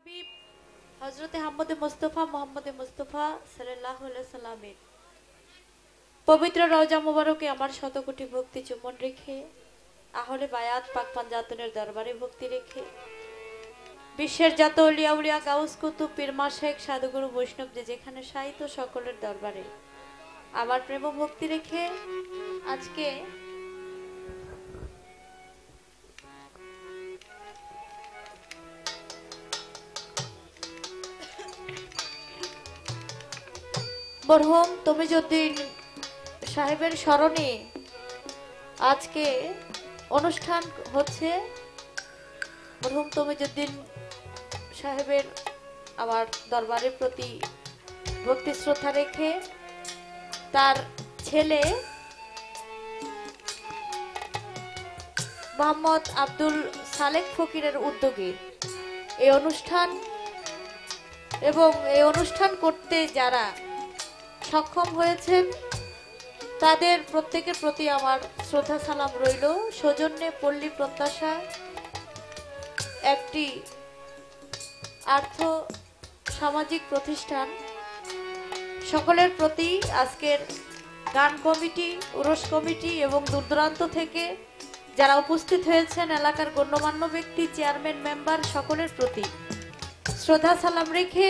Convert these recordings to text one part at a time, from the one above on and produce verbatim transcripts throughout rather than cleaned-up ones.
হাবিব হযরতে হাম্মদে মুস্তাফা মুহাম্মদে মুস্তাফা সাল্লাল্লাহু আলাইহি সাল্লামের পবিত্র রওজা মুবারকে আমার শতকোটি ভক্তি চুম্বন রেখে আহলে বায়াত পাক পাঞ্জাতনের দরবারে ভক্তি রেখে বিশ্বের যত আউলিয়া উলিয়া গাউস কুতুব পীর মাশায়েখ সাধুগুরু বৈষ্ণব যে যেখানে সাহিত্য সকলের দরবারে আমার প্রেম ভক্তি রেখে আজকে মরহুম তমিজউদ্দিন সাহেবের স্মরণে আজকে অনুষ্ঠান হচ্ছে। মরহুম তমিজউদ্দিন সাহেবের আমার দরবারের প্রতি ভক্তি শ্রদ্ধা রেখে তার ছেলে মোহাম্মদ আব্দুল সালেক ফকিরের উদ্যোগে এই অনুষ্ঠান এবং এই অনুষ্ঠান করতে যারা সক্ষম হয়েছেন তাদের প্রত্যেকের প্রতি আমার শ্রদ্ধা সালাম রইল। সৌজন্যে পল্লী প্রত্যাশা একটি আর্থ সামাজিক প্রতিষ্ঠান, সকলের প্রতি আজকের গান কমিটি, উরস কমিটি এবং দূরদূরান্ত থেকে যারা উপস্থিত হয়েছেন এলাকার গণ্যমান্য ব্যক্তি, চেয়ারম্যান, মেম্বার সকলের প্রতি শ্রদ্ধা সালাম রেখে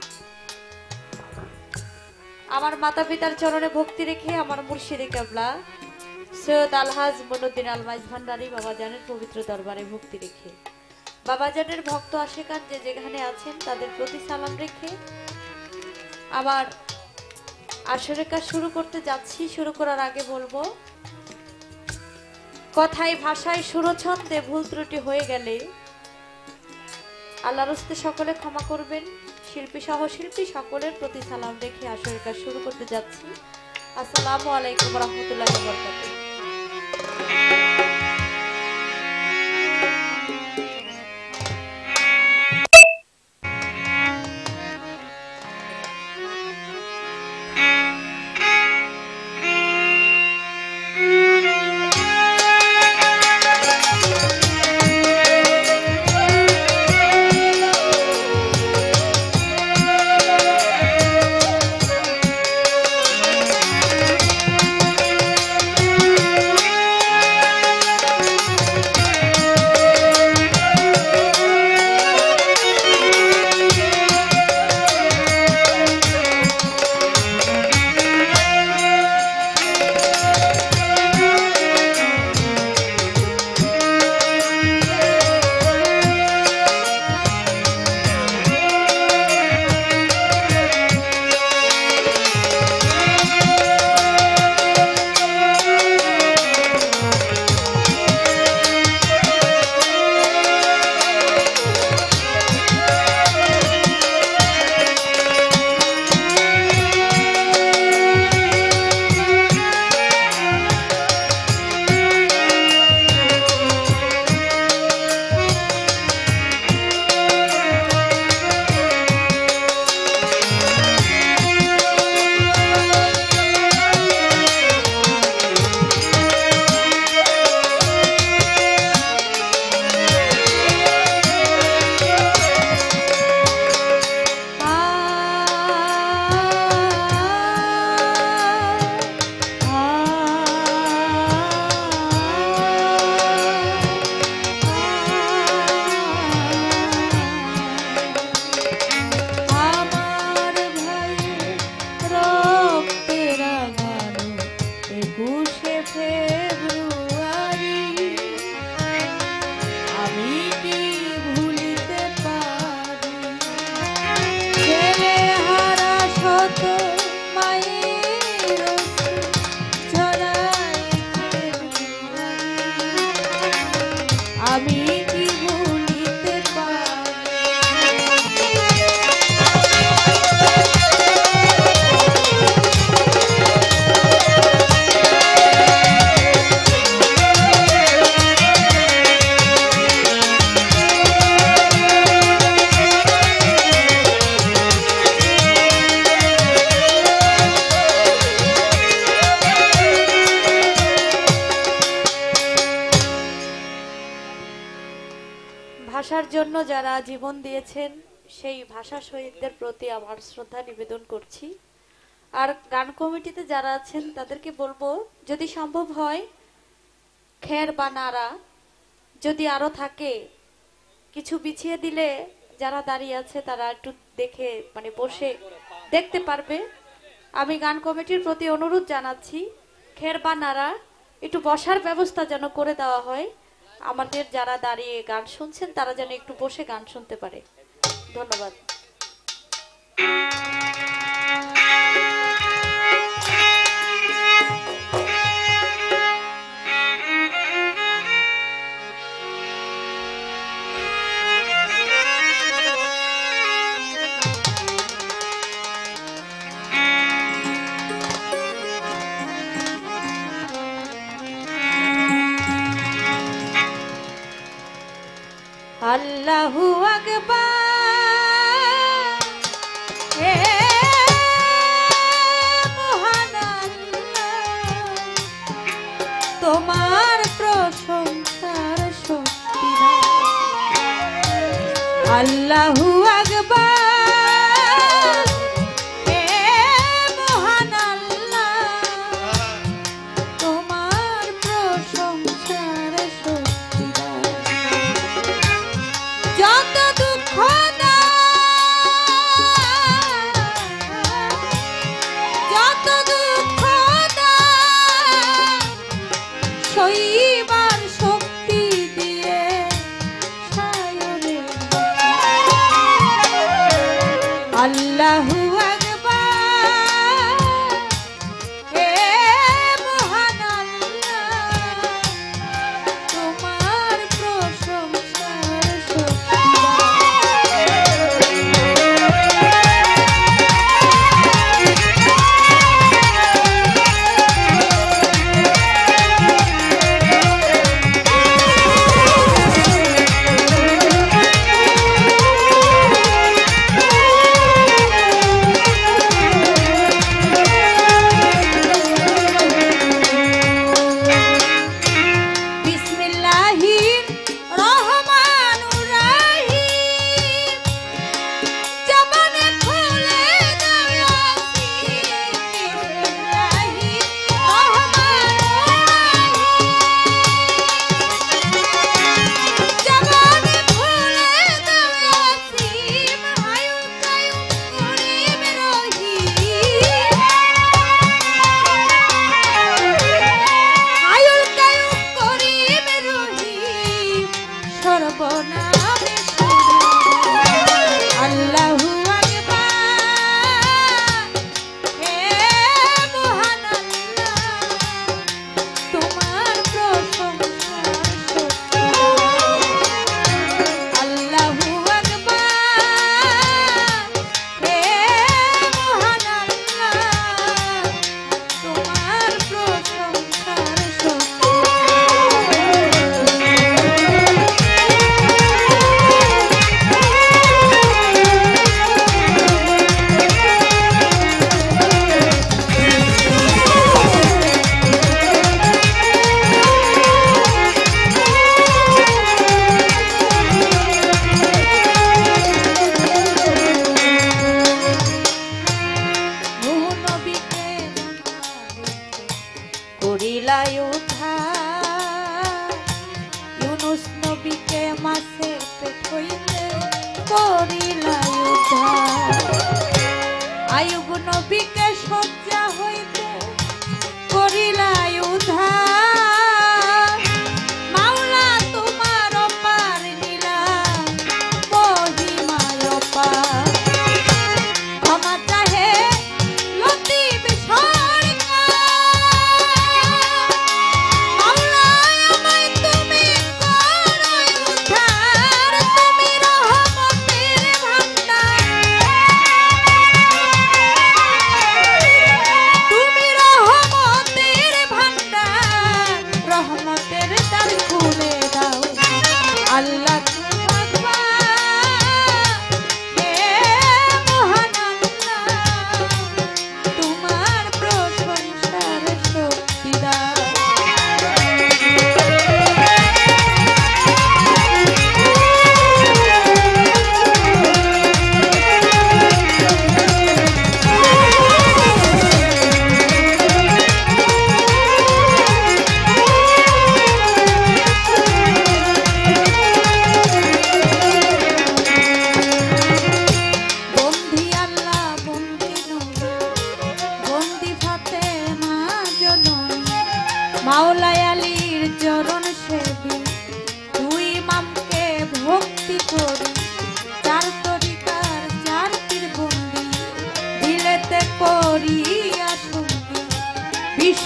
আমার মাতা পিতার চরণে ভক্তি রেখে আমার মুর্শিদে কেবলা সৈয়দ আলহাজ মনুদ্দিন আলমাইজ ভান্ডারী বাবাজানের পবিত্র দরবারে ভক্তি রেখে বাবাজানের ভক্ত আশেকান যে যেখানে আছেন তাদের প্রতি সালাম রেখে আবার আসরের কাজ শুরু করতে যাচ্ছি। শুরু করার আগে বলবো, কথায় ভাষায় সুরছন্দে ভুল ত্রুটি হয়ে গেলে আল্লাহর হস্তে সকলে ক্ষমা করবেন। শিল্পী সহ শিল্পী সকলের প্রতি সালাম রেখে আসরের কাজ শুরু করতে যাচ্ছি। আসসালামু আলাইকুম ওয়া রাহমাতুল্লাহি ওয়া বারাকাতুহু। ভাষার জন্য যারা জীবন দিয়েছেন সেই ভাষা শহীদদের প্রতি আমার শ্রদ্ধা নিবেদন করছি। আর গান কমিটিতে যারা আছেন তাদেরকে বলবো, যদি সম্ভব হয় খের বা নাড়া যদি আরো থাকে কিছু বিছিয়ে দিলে যারা দাঁড়িয়ে আছে তারা একটু দেখে মানে বসে দেখতে পারবে। আমি গান কমিটির প্রতি অনুরোধ জানাচ্ছি, খের বা নাড়া একটু বসার ব্যবস্থা যেন করে দেওয়া হয়। আমাদের যারা দাঁড়িয়ে গান শুনছেন তারা যেন একটু বসে গান শুনতে পারে। ধন্যবাদ। আল্লাহু আকবার, হে মহান আল্লাহ, তোমার প্রশংসার শক্তি নাই। আল্লাহু আকবার, হে মহান আল্লাহ, তোমার প্রশংসার শক্তি নাই। যত দুঃখ যত দুঃখ সইবার শক্তি দিয়ে আল্লাহু আকবার, হে মহান আল্লাহ, তোমার প্রশংসার শক্তি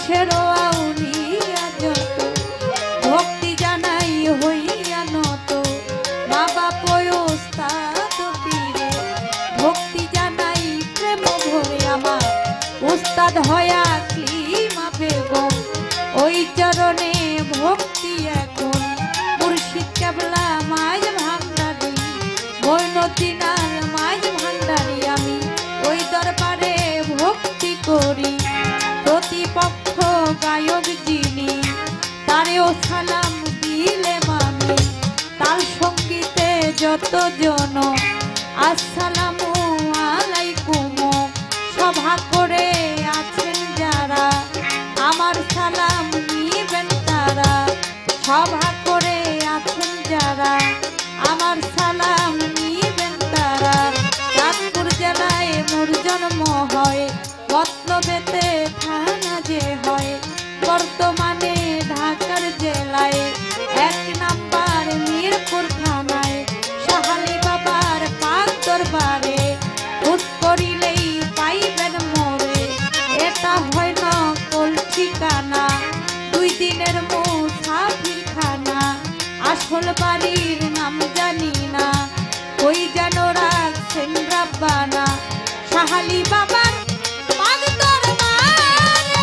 বিশ্বের আউলিয়া যত ভক্তি জানাই হইয়া নত বাবা ওস্তাদ পীরে ভক্তি জানাই প্রেম ভরে আমার উস্তাদ হয়া ক্লিমা বেগম ওই চরণে ভক্তি এখন মুর্শিদ কেবলা মাঝ ভান্ডারি বৈনতিনার মাঝ ভান্ডারি আমি ওই দরবারে ভক্তি করি প্রতিপক্ষ গায়ক যিনি তারেও সালাম দিলে মানে তার সঙ্গীতে যত জন আসসালামু আলাইকুম সভা করে আছেন যারা আমার সালাম নিবেন তারা সভা করে আছেন যারা আমার সালাম নিবেন তারা চাঁদপুর জেলায় মোর জন্ম হয় মতলবেতে থানা যে হয় বর্তমানে ঢাকার জেলায় এক নাম্বার মিরপুর থানায় সাহালি বাবার পাক দরবারে খোঁজ করিলেই পাইবেন মোরে এটা হয় না কোল ঠিকানা দুই দিনের মুসাফির খানা আসল বাড়ির নাম জানি না ওই যেন রাখছেন রাব্বানা সাহালি বাবার পাক দরবারে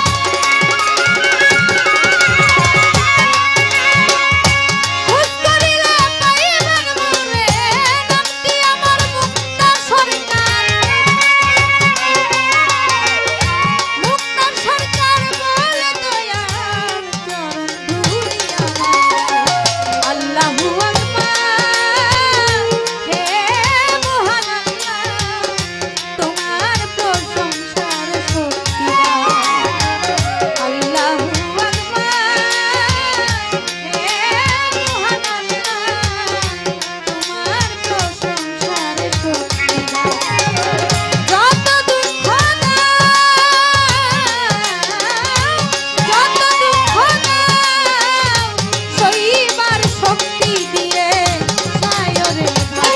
খোঁজ করিলে পাইবেন মোরে নামটি আমার মুক্তা সরকার মুক্তা সরকার বলে দয়ার চরণ ধুলিয়া আল্লাহু আকবার হে মহান আল্লাহ তোমার প্রশংসার শক্তিদার আল্লাহু আকবার হে মহান আল্লাহ তোমার প্রশংসার শক্তিদার যত দুঃখ যত দুঃখ সইবার শক্তি দিয়ে সায়রে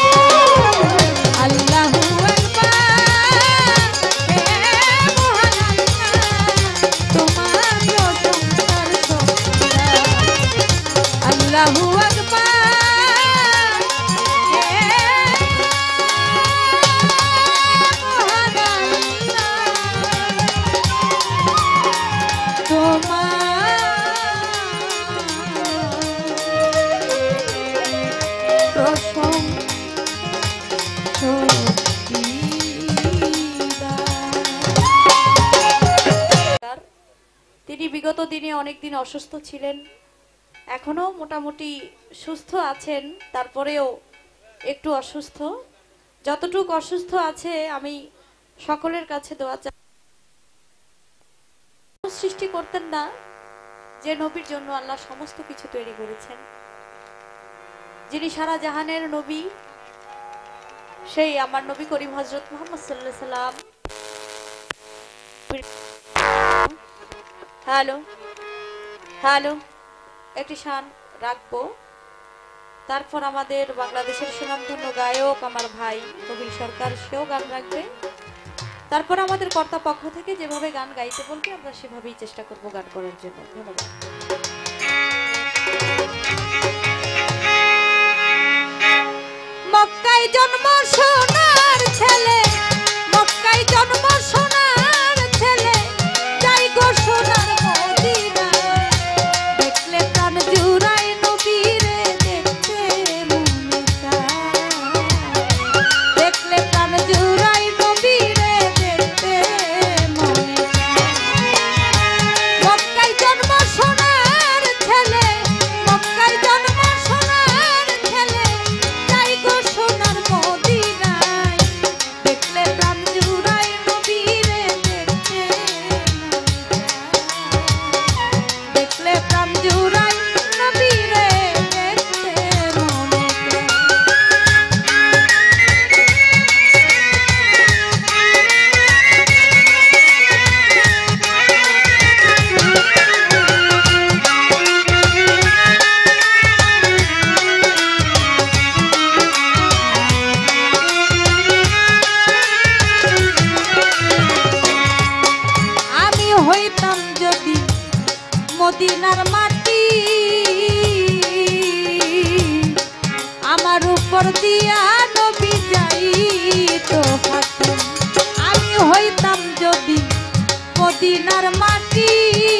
আল্লাহু আকবার হে মহান আল্লাহ তোমার প্রশংসার শক্তিদার আল্লাহু আকবার হে মহান আল্লাহ তোমার তিনি বিগত দিনে অনেকদিন অসুস্থ ছিলেন এখনো মোটামুটি সুস্থ আছেন তারপরেও একটু অসুস্থ যতটুকু অসুস্থ আছে আমি সকলের কাছে দোয়া চাই সৃষ্টি করতেন না যে নবীর জন্য আল্লাহ সমস্ত কিছু তৈরি করেছেন যিনি সারা জাহানের নবী সেই আমার নবী করিম হযরত মুহাম্মদ সাল্লাল্লাহু আলাইহি সাল্লাম হ্যালো হ্যালো একটি শান রাখবো তারপর আমাদের বাংলাদেশের সুনামধন্য গায়ক আমার ভাই কবির সরকার সেও গান রাখবে তারপর আমাদের কর্তা পক্ষ থেকে যেভাবে গান গাইতে বলবে আমরা সেভাবেই চেষ্টা করব গান করার জন্য ধন্যবাদ মক্কায় জন্ম সোনার ছেলে মক্কায় জন্ম সোনার ছেলে যাই গো সোনার মদিনা দেখলে প্রাণ জুড়াই নবীরে দেখতে মনে চায় দেখলে প্রাণ জুড়াই নবীরে দেখতে মনে চায় মক্কায় জন্ম সোনার ছেলে মক্কায় জন্ম সোনার ছেলে যাই গো সোনার মদিনায় মদিনার মাটি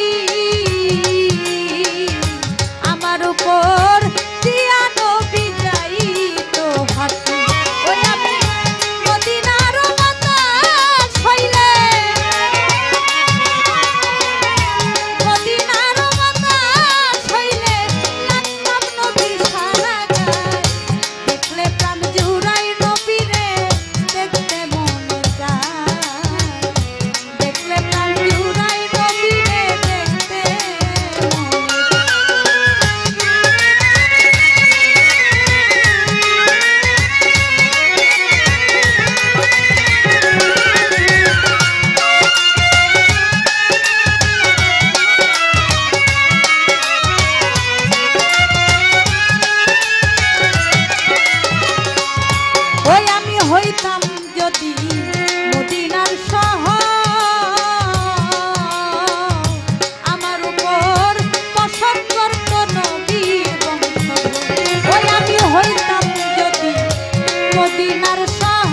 আমার উপর দিয়া নবী যাইতো হাঁটি ওই আমি মদিনার বাতাস হইলে মদিনার বাতাস হইলে লাগতাম নবীর সারা গায় দেখলে প্রাণ জুড়াই নবীরে দেখতে মনে যায় দেখলে প্রাণ জুড়াই নবীরে দেখতে ওই আমি হইতাম যদি মদিনার শহর আমার উপর পছন্দ করত নবীর বংশ ওই আমি হইতাম যদি মদিনার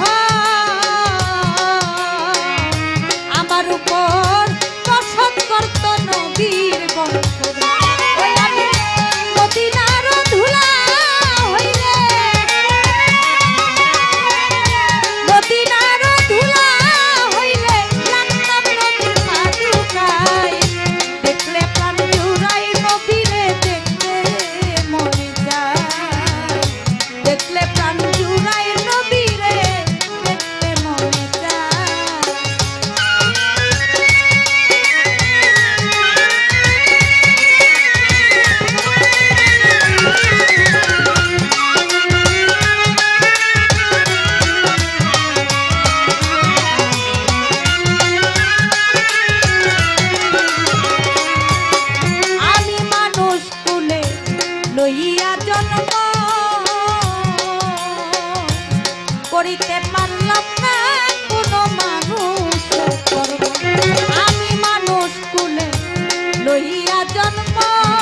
শহর আমার উপর পছন্দ করত নবীর বংশ ওই আমি মদিনার ধুলা হইলে মদিনার ধুলা হইলে লাগতাম নবীর পাদুকায় দেখলে প্রাণ জুড়াই নবীরে দেখতে মনে যায় দেখলে প্রাণ জুড়াই নবীরে দেখতে মনে যায় আমি মানুষ কুলে লইয়া জন্ম করিতে পারলাম না কোনো মানুষের কর্ম আমি মানুষ কুলে লইয়া জন্ম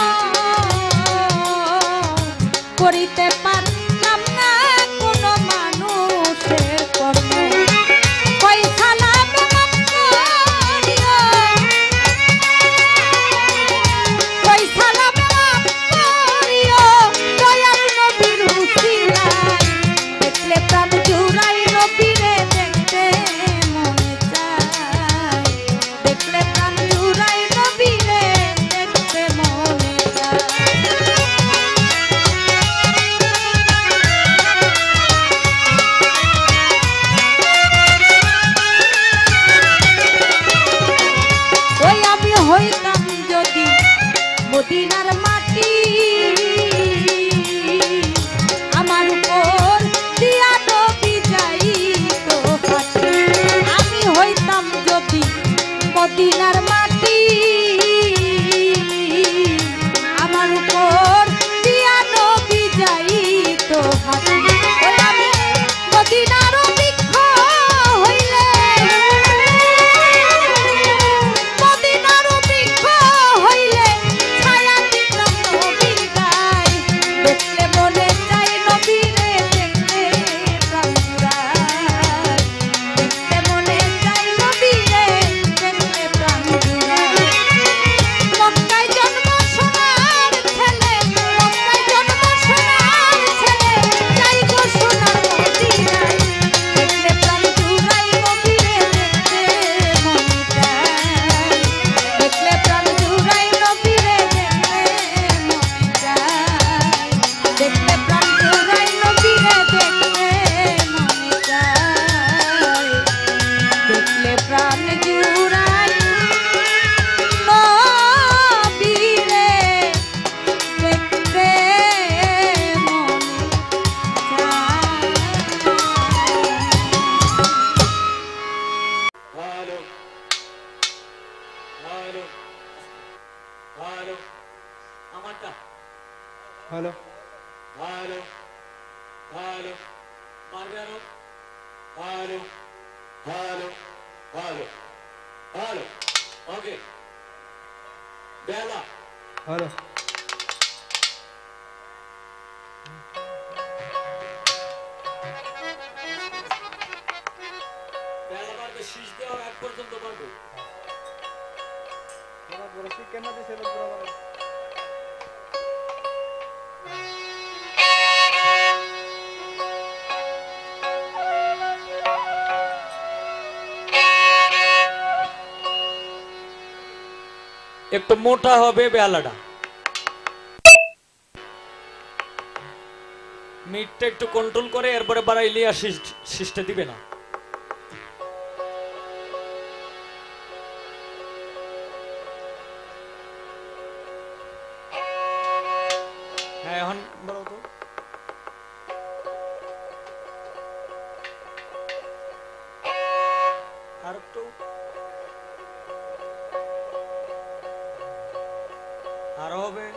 করিতে পারলাম না কোনো মানুষের কর্ম পয়সা লাভে মাপ করিও পয়সা লাভে মাপ করিও দয়াল নবীর উসিলায় দেখলে প্রাণ জুড়াই নবীরে দেখতে মনে চায় দেখলে প্রাণ জুড়াই নবীরে দেখতে মনে চায় ওই আমি হইতাম যদি মদিনার মাটি আমার উপর দিয়া নবী যাইতো হাঁটি আমি হইতাম যদি মদিনার মাটি আমার উপর দিয়া নবী যাইতো হাঁটি ওই আমি মদিনার বৃক্ষ হইলে মদিনার বৃক্ষ হইলে ছায়া দিতাম নবীর গায় দেখলে মনে চাই নবীরে দেখতে প্রাণ জুড়ায় দেখতে মনে চাই নবীরে দেখতে প্রাণ জুড়ায় মক্কায় জন্ম সোনার ছেলে মক্কায় জন্ম সোনার ছেলে যাই গো সোনার মদিনায় দেখলে প্রাণ জুড়াই নবীরে দেখতে মনে চায় দেখলে প্রাণ জুড়াই নবীরে দেখতে মনে চায় দেখলে প্রাণ জুড়াই নবীরে দেখতে মনে চায় দেখলে প্রাণ জুড়াই নবীরে দেখতে মনে চায় হ্যালো হ্যালো আমারটা হ্যালো হ্যালো হ্যালো মারবে আরো hello hello hello hello okay বেলা হ্যালো বেলা পারবে শীষ দেওয়ার আগ পর্যন্ত পারবো একটু মোটা হবে বেলাটা, মিটটা একটু কন্ট্রোল করে এরপরে বাড়াইলে আর সিস্টে দিবে না। হ্যাঁ এখন বলো তো। আর একটু আরো হবে।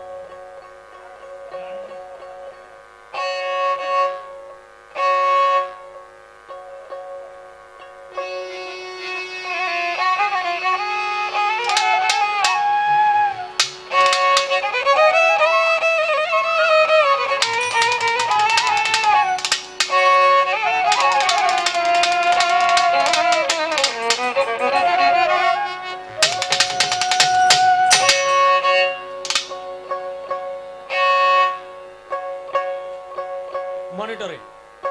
মনিটরে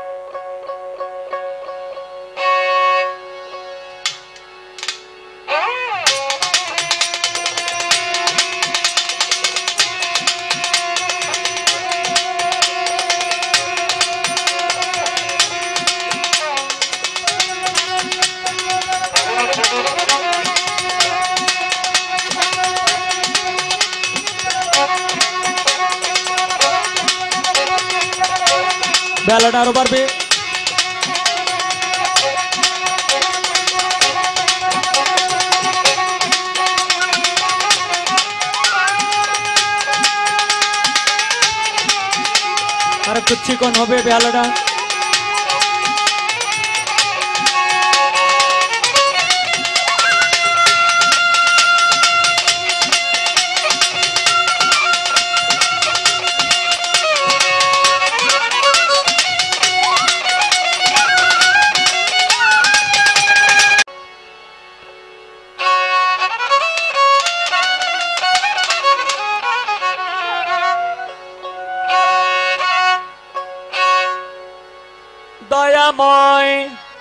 বেলাটা আরো বাড়বে। আর একটু চিকন হবে বেলাটা। দয়াময়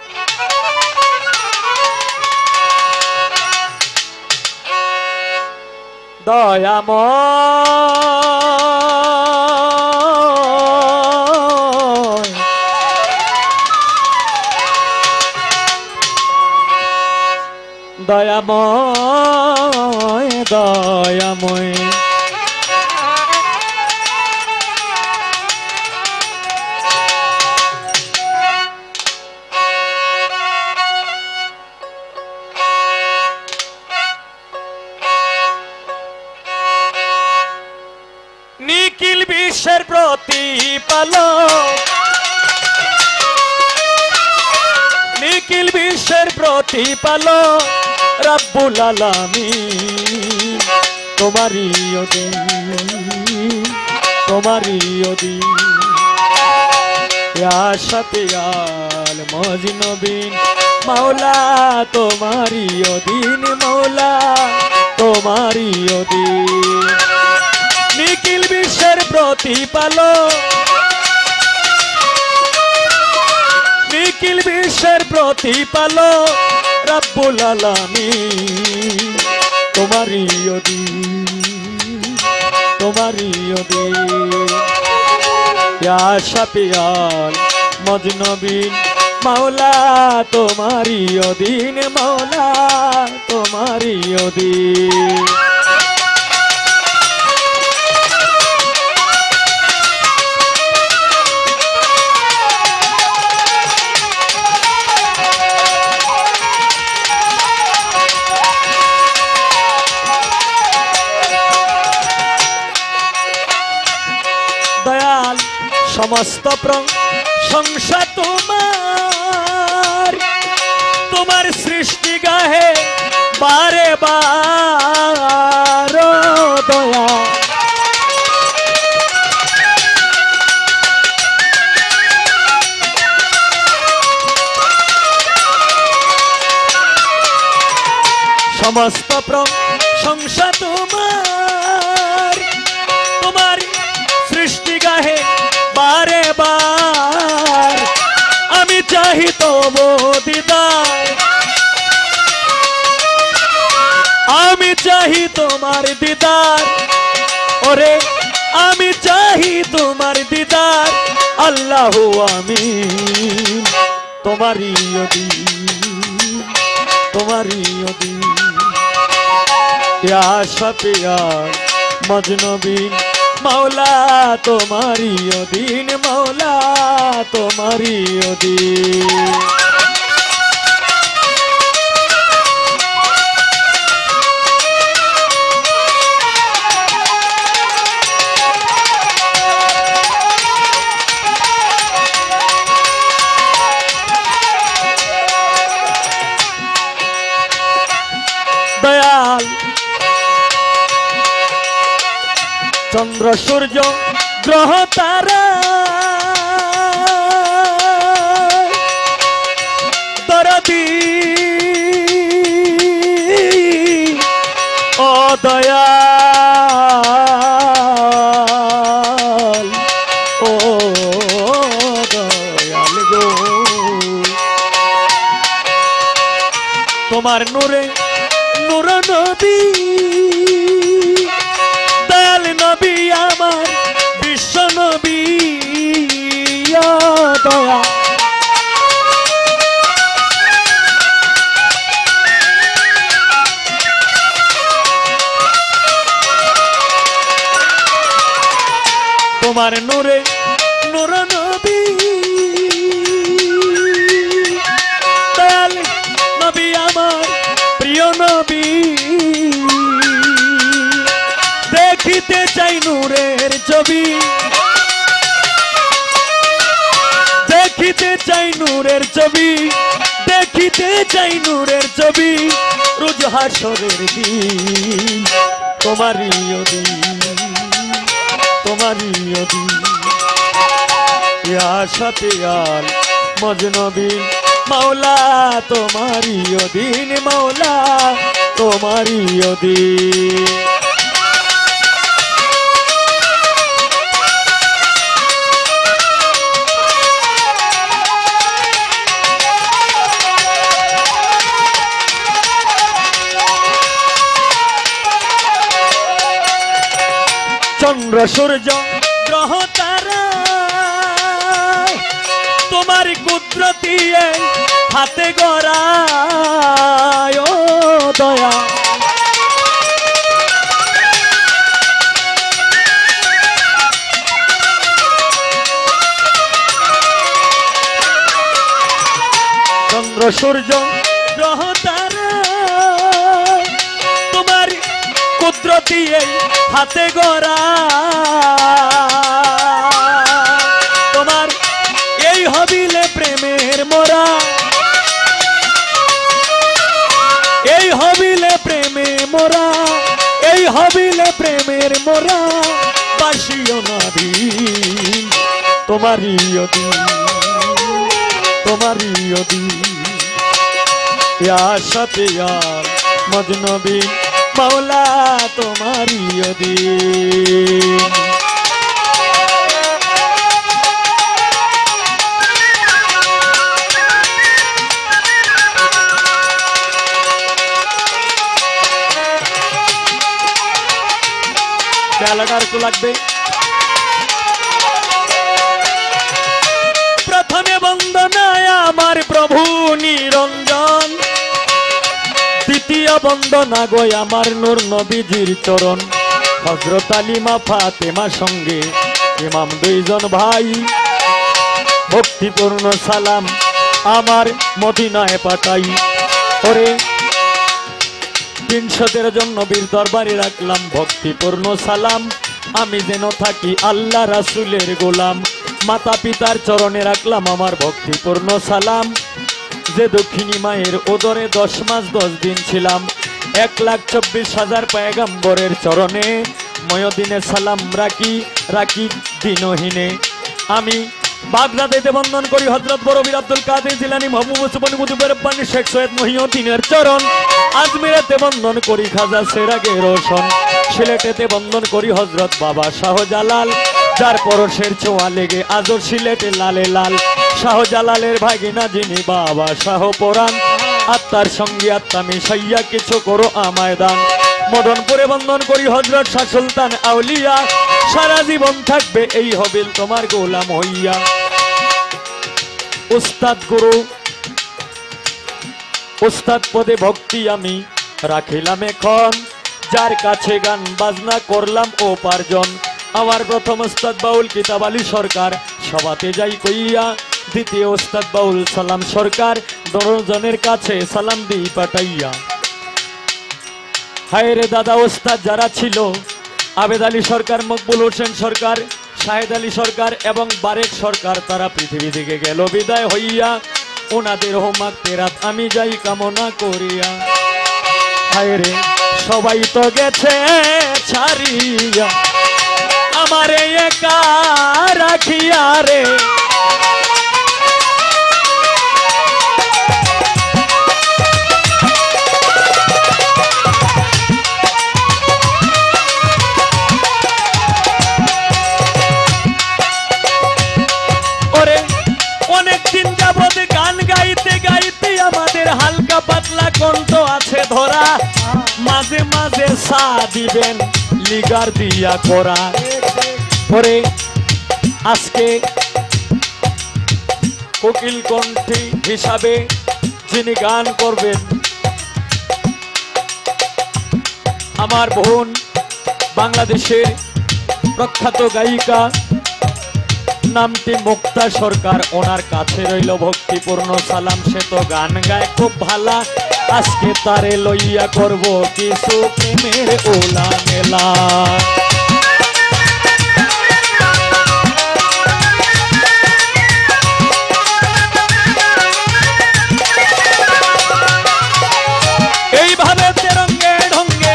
দয়াময় দয়াময় দয়াময় নিখিল বিশ্বের প্রতিপালক নিখিল বিশ্বের প্রতিপালক রব্বুল আলামিন তোমারই অধীন তোমারই অধীন ইয়া শাফিয়াল মজনবিন মাওলা তোমারই অধীন মাওলা তোমারই অধীন নিখিল বিশ্বের প্রতিপালক নিখিল বিশ্বের প্রতিপালক রব্বুল আলামিন তোমারই অধীন তোমারই অধীন ইয়া শাফিয়াল মজনবিন মাওলা তোমারই অধীন মাওলা তোমারই অধীন দয়াল সমস্ত প্রশংসা তোমার তোমার সৃষ্টি গাহে বারে বার দয়া সমস্ত সংসার তোমার, তোমার সৃষ্টি গাহে বারে বার, আমি চাহি তবু দিদার, আমি চাহি তোমার দিদার, ওরে আমি চাহি তোমার দিদার, আল্লাহু আমিন। তোমারই অধীন, তোমারই অধীন, ইয়া শাফিয়ার মজনবিন, মৌলা তোমারই অধীন, মৌলা তোমারই অধীন। দয়াল চন্দ্র সূর্য গ্রহ তারা দরদি ও দয়াল, ও দয়াল গো, তোমার নূরে নূর নবী, দয়াল নবী আমার বিশ্ব নবী, ও দয়া তোমার নূরে নূর নবী, দয়াল নবী আমার প্রিয় নবী, দেখিতে চাই নূরের ছবি, দেখিতে চাই নূরের ছবি, দেখিতে চাই নূরের ছবি, রোজ হাসরের দিন, তোমারই অধীন, তোমারই অধীন, ইয়া শাফিয়াল মজনবিন, মৌলা তোমারই অধীন, মৌলা তোমারই অধীন। চন্দ্র সূর্য গ্রহ তারা তোমার কুদরতি হাতে গড়া, ও দয়া চন্দ্র সূর্য গ্রহ তারা তোমার কুদরতি হাতে গড়া, তোমার এই হবিলে প্রেমের মোরা, এই হবিলে প্রেমে মোরা, এই হবিলে প্রেমের মোরা, বাসিও নবীন, তোমারই অধীন, তোমারই অধীন, ইয়া শাফিয়াল মজনবিন, মৌলা তোমারই অধীন। বেলাটার তো লাগবে। প্রথমে বন্দনায় আমার প্রভু নিরঞ্জন, দ্বিতীয় বন্দনা গো আমার নূর নবীজির চরণ, হযরত আলিমা ফাতেমা সঙ্গে ইমাম দুইজন ভাই, ভক্তিপূর্ণ সালাম আমার মদিনায় পাঠাই। ওরে তিনশো তেরো জন নবীর দরবারে রাখলাম ভক্তিপূর্ণ সালাম, আমি যেন থাকি আল্লাহ রাসূলের গোলাম, মাতা পিতার চরণে রাখলাম আমার ভক্তিপূর্ণ সালাম, যে দক্ষিণী মায়ের ওদরে দশ মাস দশ দিন ছিলাম, এক লাখ চব্বিশ হাজার পয়গম্বরের চরণে ময়দিনে সালাম রাখি রাখি দিনহীনে, আমি বাগদাদেতে বন্দন করি হযরত বরবীর আব্দুল কাদের জিলানী মাহবুব সুবহান মুজিবুর রব্বানী শেখ সৈয়দ মহিউদ্দিনের চরণ আজমিরেতে বন্দন করি খাজা সেরাগে রোশন সিলেটেতে বন্দন করি হযরত বাবা শাহজালাল যার পরশের ছোঁয়া লেগে আজও সিলেটে লালে লাল শাহজালালের ভাগিনা যিনি বাবা শাহ পরাণ আত্মার সঙ্গে আত্মা মিশাইয়া কিছু করো আমায় দান মদনপুরে বন্দন করি হযরত শাহ সুলতান আউলিয়া সারা জীবন থাকবে এই হবিল তোমার গোলাম হইয়া উস্তাদ গুরু উস্তাদ পদে ভক্তি আমি রাখিলাম এখন যার কাছে গান বাজনা করলাম উপার্জন আমার প্রথম উস্তাদ বাউল কিতাব আলী সরকার সবাতে যাই কইয়া দ্বিতীয় উস্তাদ বাউল সালাম সরকার দশজনের কাছে সালাম দিই পাঠাইয়া হায় রে দাদা ওস্তাদ যারা ছিল আবেদ আলী সরকার মকবুল হোসেন সরকার শাহেদ আলী সরকার এবং বারেক সরকার তারা পৃথিবী থেকে গেল বিদায় হইয়া ওনাদের হোমাক তেরাত আমি যাই কামনা করিয়া হায় রে সবাই তো গেছে ছাড়িয়া আমারে একা রাখিয়া রে হালকা পাতলা কণ্ঠ আছে ধরা মাঝে মাঝে সা দিবেন লিগার দিয়া করা পরে আজকে কোকিল কণ্ঠী হিসাবে যিনি গান করবেন আমার বোন বাংলাদেশের প্রখ্যাত গায়িকা নামটি মুক্তা সরকার ওনার কাছে রইল ভক্তিপূর্ণ সালাম সে তো গান গায় খুব ভালা আজকে তারে লইয়া করব কিছু প্রেমের ওলা মেলা এইভাবে তেরঙ্গে ঢঙ্গে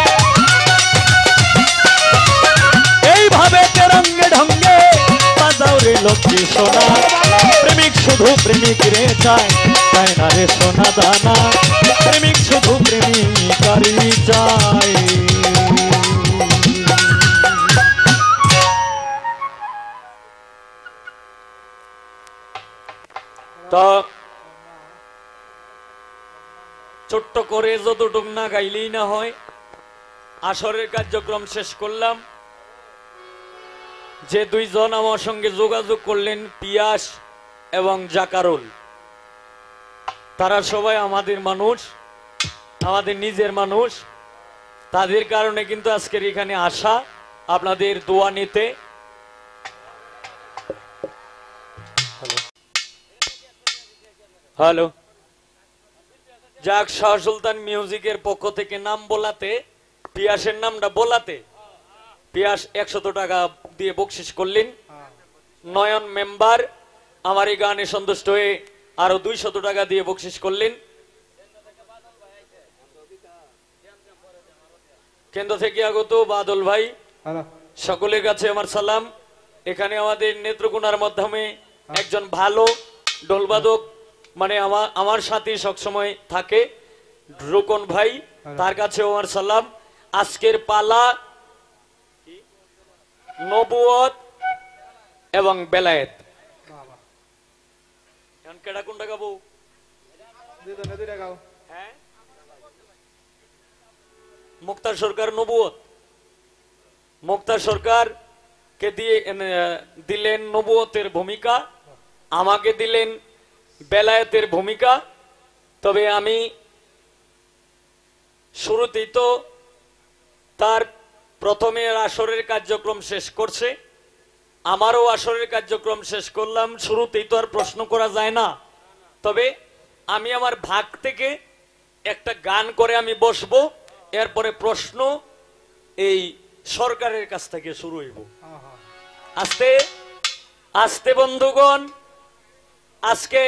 এইভাবে তেরঙ্গে ঢঙ্গে লক্ষ্মী সোনা প্রেমিক শুধু প্রেমিক রে চায় চায় না রে সোনা দানা প্রেমিক শুধু প্রেমিকারই চায় তো ছোট্ট করে যতটুক না গাইলেই না হয় আসরের কার্যক্রম শেষ করলাম যে দুইজন আমার সঙ্গে যোগাযোগ করলেন পিয়াস এবং জাকারুল তারা সবাই আমাদের মানুষ আমাদের নিজের মানুষ তাদের কারণে কিন্তু আজকের এখানে আসা আপনাদের দোয়া নিতে হ্যালো যাক শাহ সুলতান মিউজিকের পক্ষ থেকে নাম বলাতে পিয়াসের নামটা বলাতে পিয়াস একশত টাকা দিয়ে বকশিস করলেন নয়ন মেম্বার আমার এই গানে সন্তুষ্ট হয়ে আরো দুইশত টাকা দিয়ে বকশিস করলেন কেন্দ্র থেকে আগত বাদল ভাই সকলের কাছে আমার সালাম এখানে আমাদের নেত্রকোনার মাধ্যমে একজন ভালো ঢোলবাদক মানে আমার আমার সাথে সবসময় থাকে রুকন ভাই তার কাছে আমার সালাম আজকের পালা নবুয়ত এবং বেলায়েত এখন কেডা কোনটা গাবো হ্যাঁ মুক্তার সরকার নবুয়ত মুক্তার সরকার কে দিয়ে দিলেন নবুয়তের ভূমিকা আমাকে দিলেন বেলায়েতের ভূমিকা তবে আমি শুরুতেই তো তার প্রথমে আসরের কার্যক্রম শেষ করছে আমারও আসরের কার্যক্রম শেষ করলাম শুরুতেই তো আর প্রশ্ন করা যায় না তবে আমি আমার ভাগ থেকে একটা গান করে আমি বসবো এরপরে প্রশ্ন এই সরকারের কাছ থেকে শুরু হইব আস্তে আস্তে বন্ধুগণ আজকে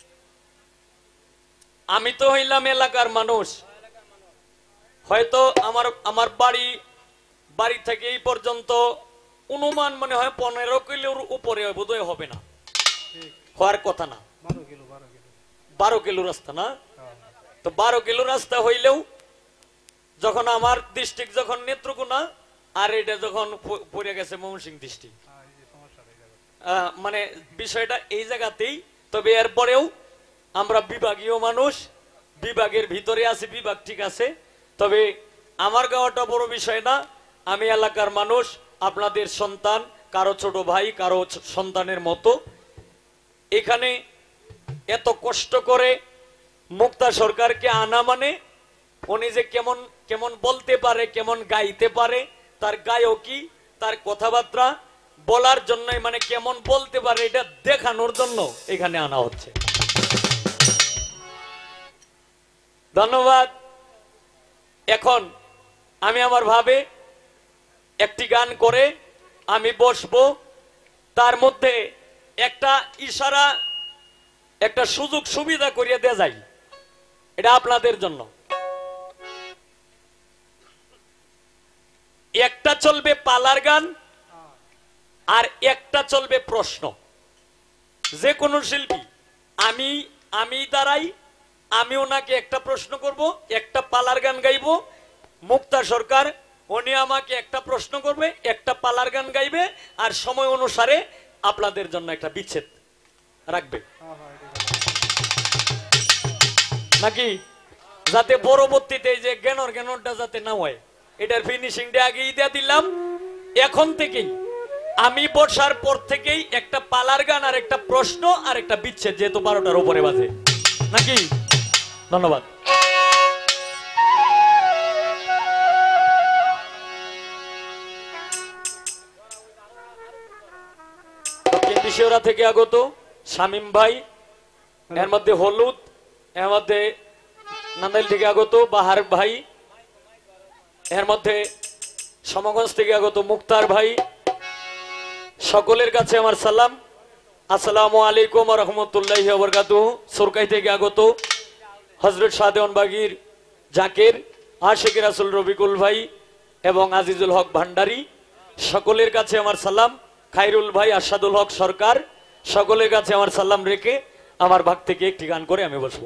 আমি তো হইলাম এলাকার মানুষ হয়তো আমার আমার বাড়ি বাড়ি থেকে এই পর্যন্ত অনুমান মনে হয় পনেরো কিলোর উপরে বোধহয় হবে না হওয়ার কথা না। বারো কিলো বারো কিলো বারো কিলো রাস্তা না? হ্যাঁ। তো বারো কিলো রাস্তা হইলেও যখন আমার ডিস্ট্রিক্ট যখন নেত্রকোনা আর এটা যখন প- পড়ে গেছে ময়মনসিংহ ডিস্ট্রিক্ট, হ্যাঁ, এই যে সমস্যাটা এই জায়গায়। মানে বিষয়টা এই জায়গাতেই। তবে এরপরেও আমরা বিভাগীয় মানুষ, বিভাগের ভিতরে আছি, বিভাগ ঠিক আছে। তবে আমার গাওয়াটা বড় বিষয় না, আমি এলাকার মানুষ, আপনাদের সন্তান, কারো ছোট ভাই, কারো ছ- সন্তানের মতো। এখানে এত কষ্ট করে মুক্তা সরকারকে আনা মানে উনি যে কেমন কেমন বলতে পারে, কেমন গাইতে পারে, তার গায়কী, তার কথাবার্তা বলার জন্যই, মানে কেমন বলতে পারে এটা দেখানোর জন্য এখানে আনা হচ্ছে। ধন্যবাদ। এখন আমি আমার ভাবে একটি গান করে আমি বসবো, তার মধ্যে একটা ইশারা, একটা সুযোগ সুবিধা করিয়ে দেয়া যায়, এটা আপনাদের জন্য। একটা চলবে পালার গান আর একটা চলবে প্রশ্ন। যে কোনো শিল্পী, আমি আমি দাঁড়াই, আমি ওনাকে একটা প্রশ্ন করব, একটা পালার গান গাইব। মুক্তা সরকার উনি আমাকে একটা প্রশ্ন করবে, একটা পালার গান গাইবে, আর সময় অনুসারে আপনাদের জন্য একটা বিচ্ছেদ রাখবে হ্যাঁ, হ্যাঁ, এটা নাকি, যাতে পরবর্তীতে এই যে জ্ঞানর জ্ঞানটা যাতে না হয়, এটার ফিনিশিংটা আগেই দিয়ে দিলাম। এখন থেকেই আমি বর্ষার পর থেকেই একটা পালার গান আর একটা প্রশ্ন আর একটা বিচ্ছেদ, যেহেতু বারোটার উপরে বাজে নাকি। ধন্যবাদ। শিওরা থেকে আগত শামীম ভাই, এর মধ্যে হলুদ, এর মধ্যে নান্দাইল থেকে আগত বাহার ভাই, এর মধ্যে সমগঞ্জ থেকে আগত মুক্তার ভাই, সকলের কাছে আমার সালাম, আসসালামু আলাইকুম ওয়া রাহমাতুল্লাহি ওয়া বারাকাতুহু। সুরকাই থেকে আগত হযরত শাহদেওয়ান বাগীর জাকের, আশিক রাসূল রবিকুল ভাই এবং আজিজুল হক ভান্ডারী, সকলের কাছে আমার সালাম। খায়রুল ভাই, আশাদুল হক সরকার, সকলের কাছে আমার সালাম রেখে আমার ভাগ থেকে একটি গান করে আমি বসবো।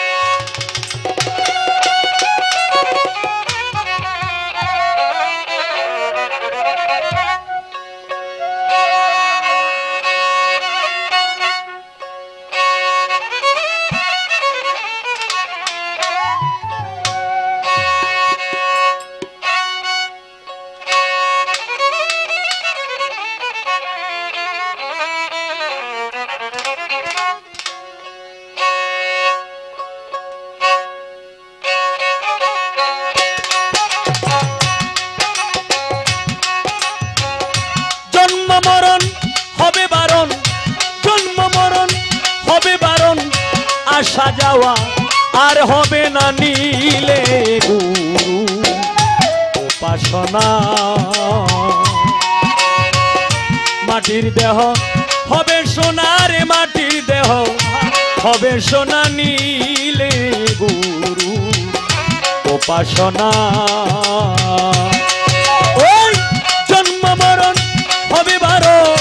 জন্ম মরণ হবে বারণ, জন্ম মরণ হবে বারণ, আসা যাওয়া আর হবে না নীলে গুরু উপাসনা। মাটির দেহ হবে সোনার, মাটির দেহ হবে সোনা, নীলে গুরু উপাসনা। ওই জন্ম মরণ হবে বারণ,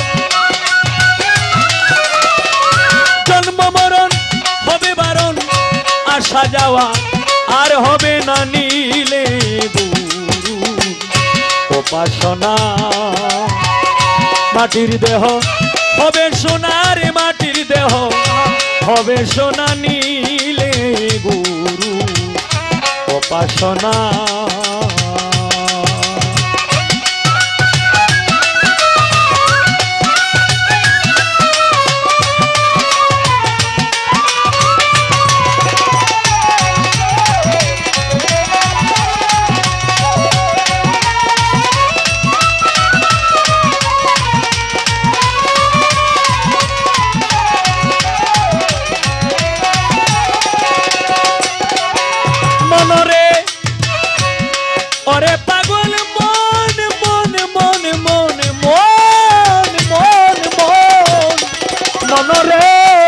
জন্ম মরণ হবে বারণ, আসা যাওয়া আর হবে না নীলে গুরু উপাসনা। মাটির দেহ হবে সোনার, মাটির দেহ হবে সোনা, নীলে গুরু উপাসনা। মনরে ওরে পাগল মন, মন মন মন মন মন মন মনরে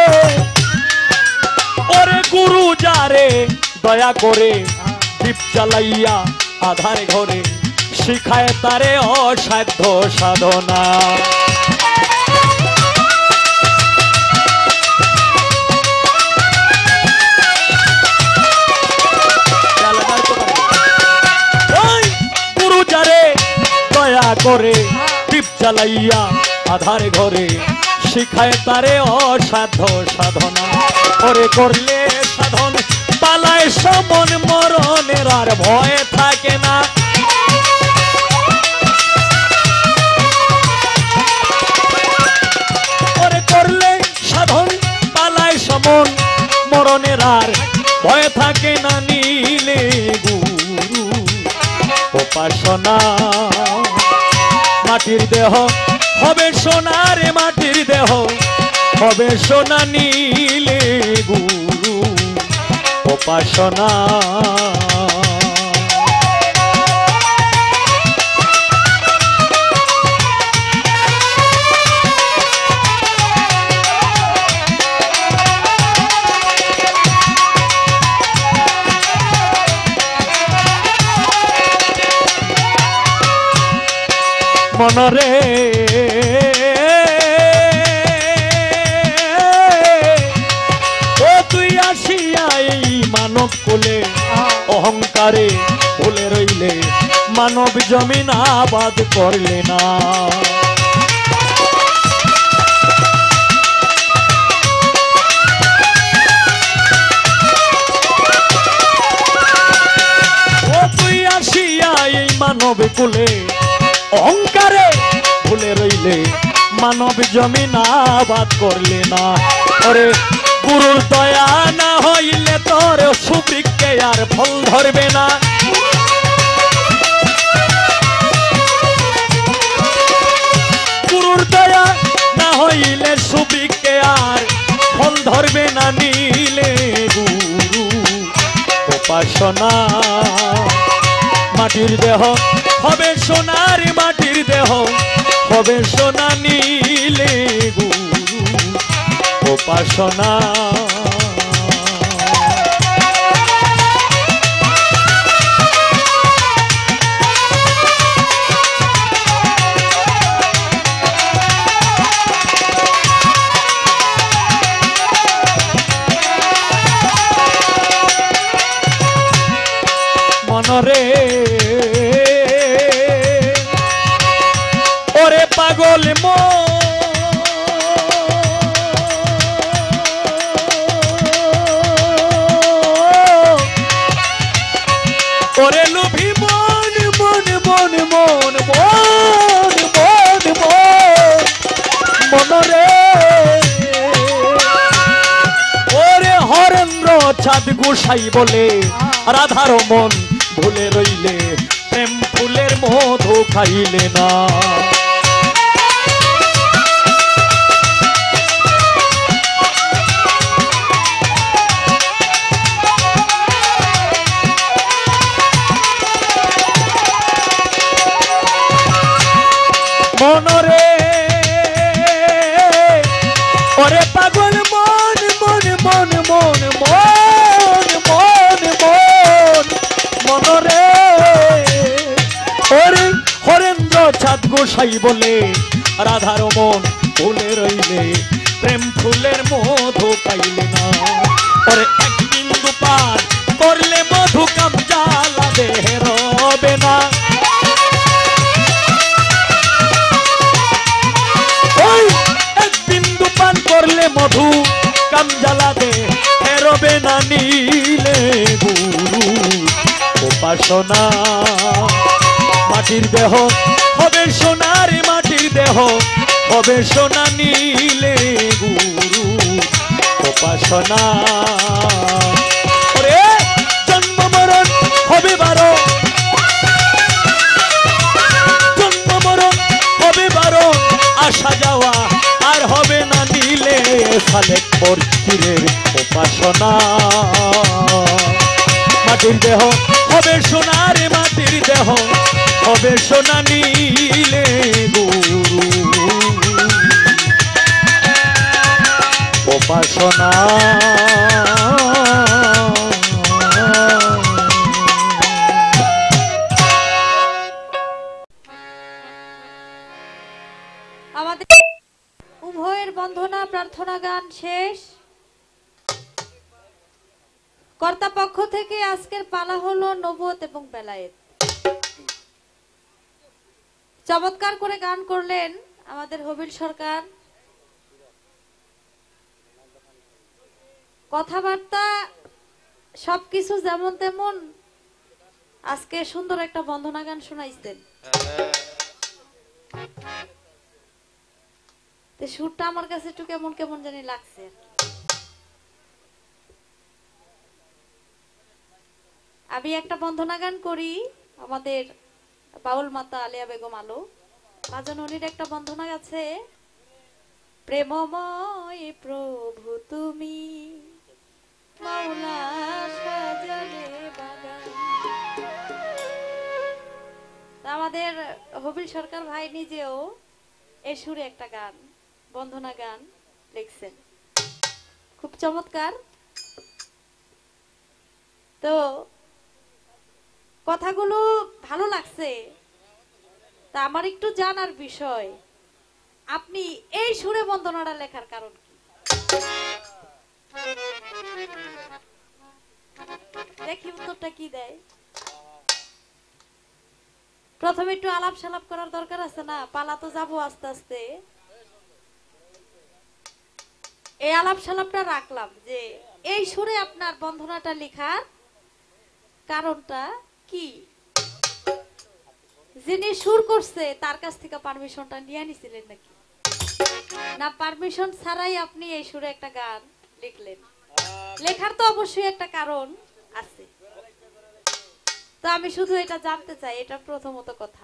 ওরে গুরু যারে দয়া করে দীপ জ্বালাইয়া আধার ঘরে শিখায় তারে অসাধ্য সাধনা। জ্বালাইয়া আধার ঘরে শিখায় তারে অসাধ্য সাধনা। ওরে করলে সাধন পালায় সমন মরণের আর ভয় থাকে না। ওরে করলে সাধন পালায় সমন মরণের আর ভয় থাকে না। নীলে গুরু উপাসনা মাটির দেহ হবে সোনার মাটির দেহ হবে সোনা। নীলে গুরু উপাসনা মনরে ও তুই আসিয়া এই মানব কোলে অহংকারে ভুলে রইলে মানব জমিন আবাদ করলে না। ও তুই আসিয়া এই মানব কোলে অহংকারে ভুলে রইলে মানব জমিন আবাদ করলে না। ওরে গুরুর দয়া না হইলে তোর সুবৃক্ষে আর ফল ধরবে না। গুরুর দয়া না হইলে সুবৃক্ষে আর ফল ধরবে না। নীলে গুরু উপাসনা মাটির দেহ হবে সোনার মাটির দেহ হবে সোনা। নীলে গুরু উপাসনা মনরে ওরে পাগল মো ওরে লুভি মন মন মন মন মন মন মন মনরে ওরে হরেন্দ্র চাঁদ গোসাই বলে রাধার মন ভুলে রইলে প্রেম ফুলের মধু খাইলে না। মনরে ওরে পাগল মন মন মন মন মন মন মন মনরে ওরে হরেন্দ্র চাঁদ গোসাই বলে রাধার মন ভুলে রইলে প্রেম ফুলের মধু পাইলে না। ওরে এক বিন্দু পান করলে মধু কাম জ্বালা দেহে রবে না। এক বিন্দু পান করলে মধু কাম জ্বালা দে রবে না। নীলে গুরু উপাসনা মাটির দেহ হবে সোনার মাটির দেহ হবে সোনা। নীলে গুরু উপাসনা ওরে জন্ম মরণ হবে বারো জন্ম মরণ হবে বারো আসা যাওয়া আর হবে না। নীলে সালেক পীরের উপাসনা মাটির দেহ হবে সোনার মাটির দেহ হবে সোনা। নীলে গুরু উপাসনা আমাদের উভয়ের বন্ধনা প্রার্থনা গান শেষ। কর্তা পক্ষ থেকে আজকের পালা হলো নবুয়ত এবং বেলায়েত। চমৎকার করে গান করলেন আমাদের হবিল সরকার। কথাবার্তা সবকিছু যেমন তেমন, আজকে সুন্দর একটা বন্দনা গান শোনাইছেন। সুরটা আমার কাছে একটু কেমন কেমন জানি লাগছে। আমি একটা বন্দনা গান করি, আমাদের বাউল মাতা আলিয়া বেগম আলো বাজাননির একটা বন্দনা আছে। প্রেমময় প্রভু তুমি মাওলা সাজালে বাগান। আমাদের হবিল সরকার ভাই নিজেও এ সুরে একটা গান, বন্দনা গান লিখছেন, খুব চমৎকার। তো কথাগুলো ভালো লাগছে। তা আমার একটু জানার বিষয়, আপনি এই সুরে বন্দনাটা লেখার কারণ কি? দেখি উত্তরটা কি দেয়। প্রথমে একটু আলাপ সালাপ করার দরকার আছে না, পালা তো যাবো আস্তে আস্তে। এই আলাপ সালাপটা রাখলাম যে এই সুরে আপনার বন্দনাটা লেখার কারণটা কি? যিনি সুর করছে তার কাছ থেকে পারমিশনটা নিয়ে নিছিলেন নাকি, না পারমিশন ছাড়াই আপনি এই সুরে একটা গান লিখলেন? লেখার তো অবশ্যই একটা কারণ আছে। তো আমি শুধু এটা জানতে চাই, এটা প্রথমত কথা।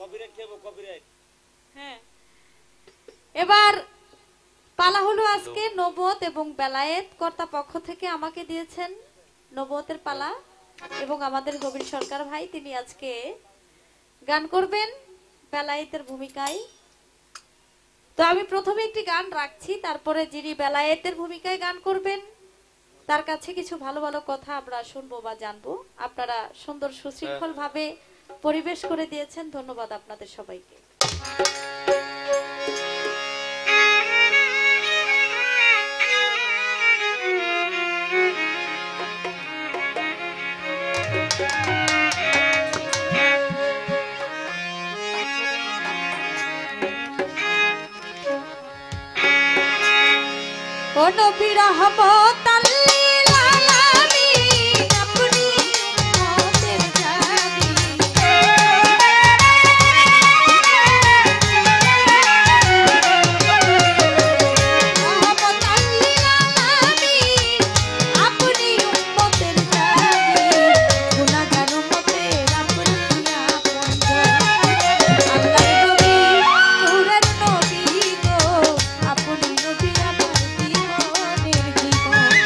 হ্যাঁ, এবার পালা হলো আজকে নবুয়ত এবং বেলায়েত কর্তা পক্ষ থেকে আমাকে দিয়েছেন নবুয়তের পালা, এবং আমাদের হবিল সরকার ভাই তিনি আজকে গান করবেন বেলায়েতের ভূমিকায়। তো আমি প্রথমে একটি গান রাখছি, তারপরে যিনি বেলায়েতের ভূমিকায় গান করবেন তার কাছে কিছু ভালো ভালো কথা আমরা শুনবো বা জানবো। আপনারা সুন্দর সুশৃঙ্খল ভাবে পরিবেশ করে দিয়েছেন, ধন্যবাদ আপনাদের সবাইকে। ও নবী রহমত লিল আলামিন আপনি উম্মতের জানি। রহমত লিল আলামিন আপনি উম্মতের জানি। গুনাহগার উম্মতের আপনি আপনজন। আল্লাহর নবী নূরের নবী গো, আপনি নবী আমার জীবনের জীবন।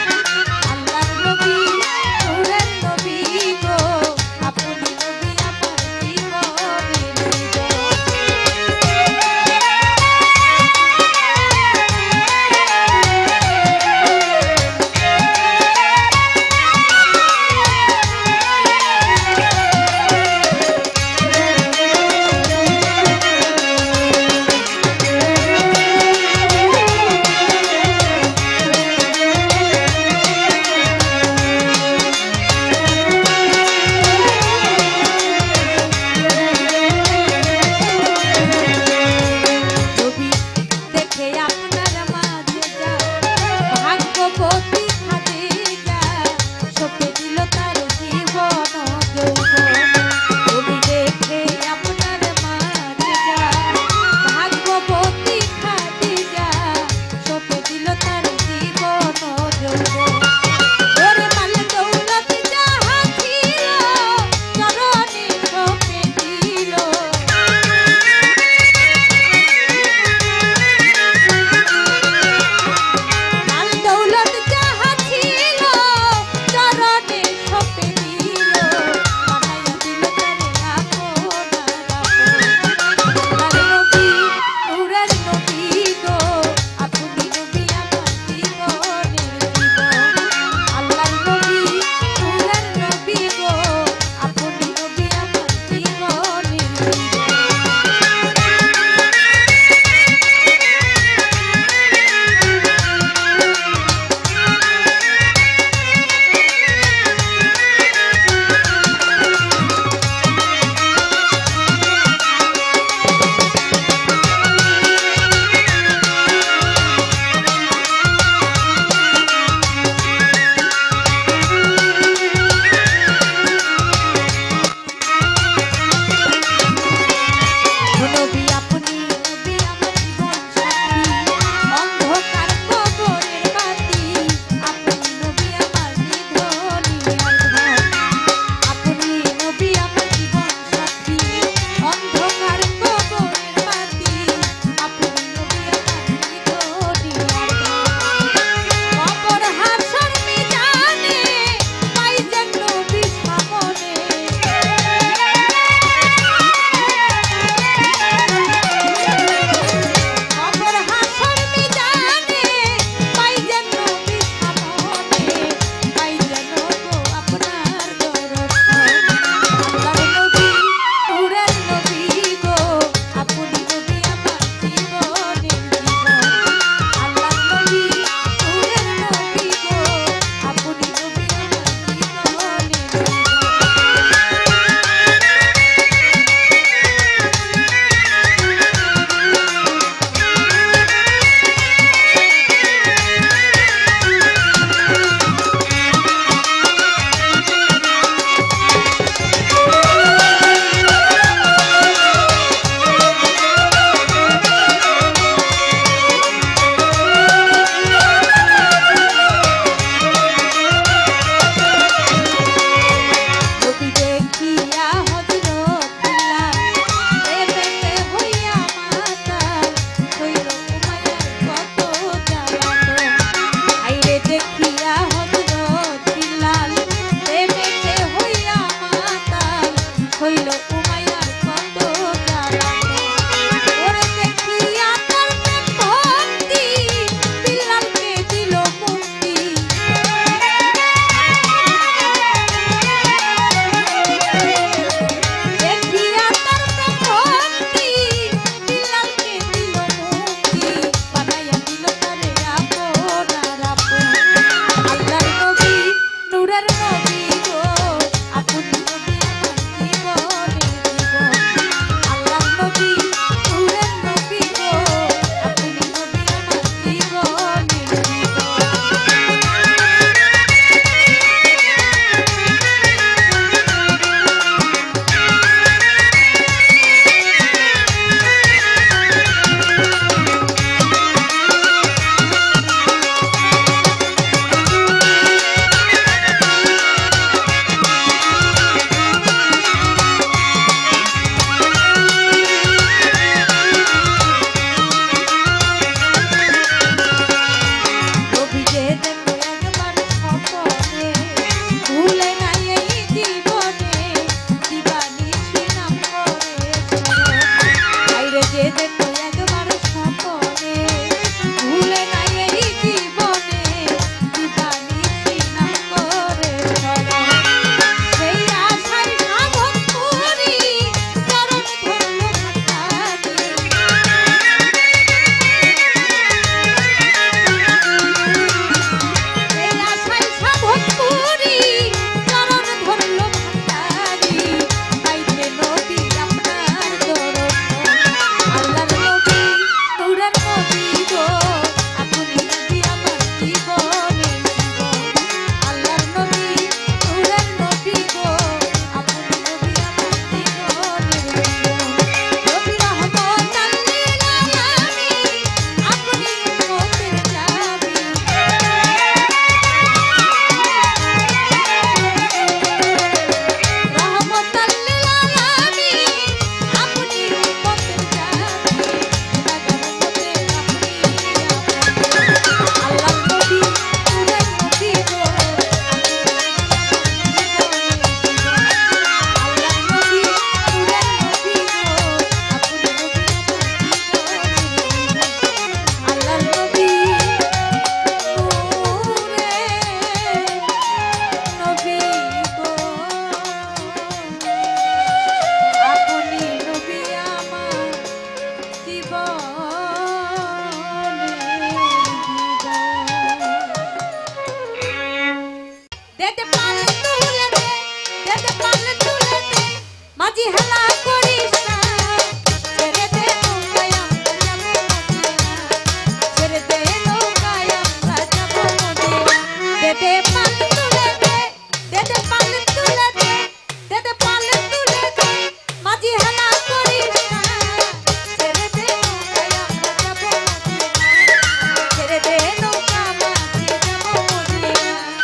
মাঝি হেলা করিস না ছেড়ে দে নৌকায় আমরা যাবো মদিনা ছেড়ে দে নৌকায় আমরা যাবো মদিনা দে দে পাল তুলে দে দে দে পাল তুলে দে দে দে পাল তুলে দে মাঝি হেলা করিস না ছেড়ে দে নৌকায় আমরা যাবো মদিনা ছেড়ে দে নৌকা মাঝি যাবো মদিনা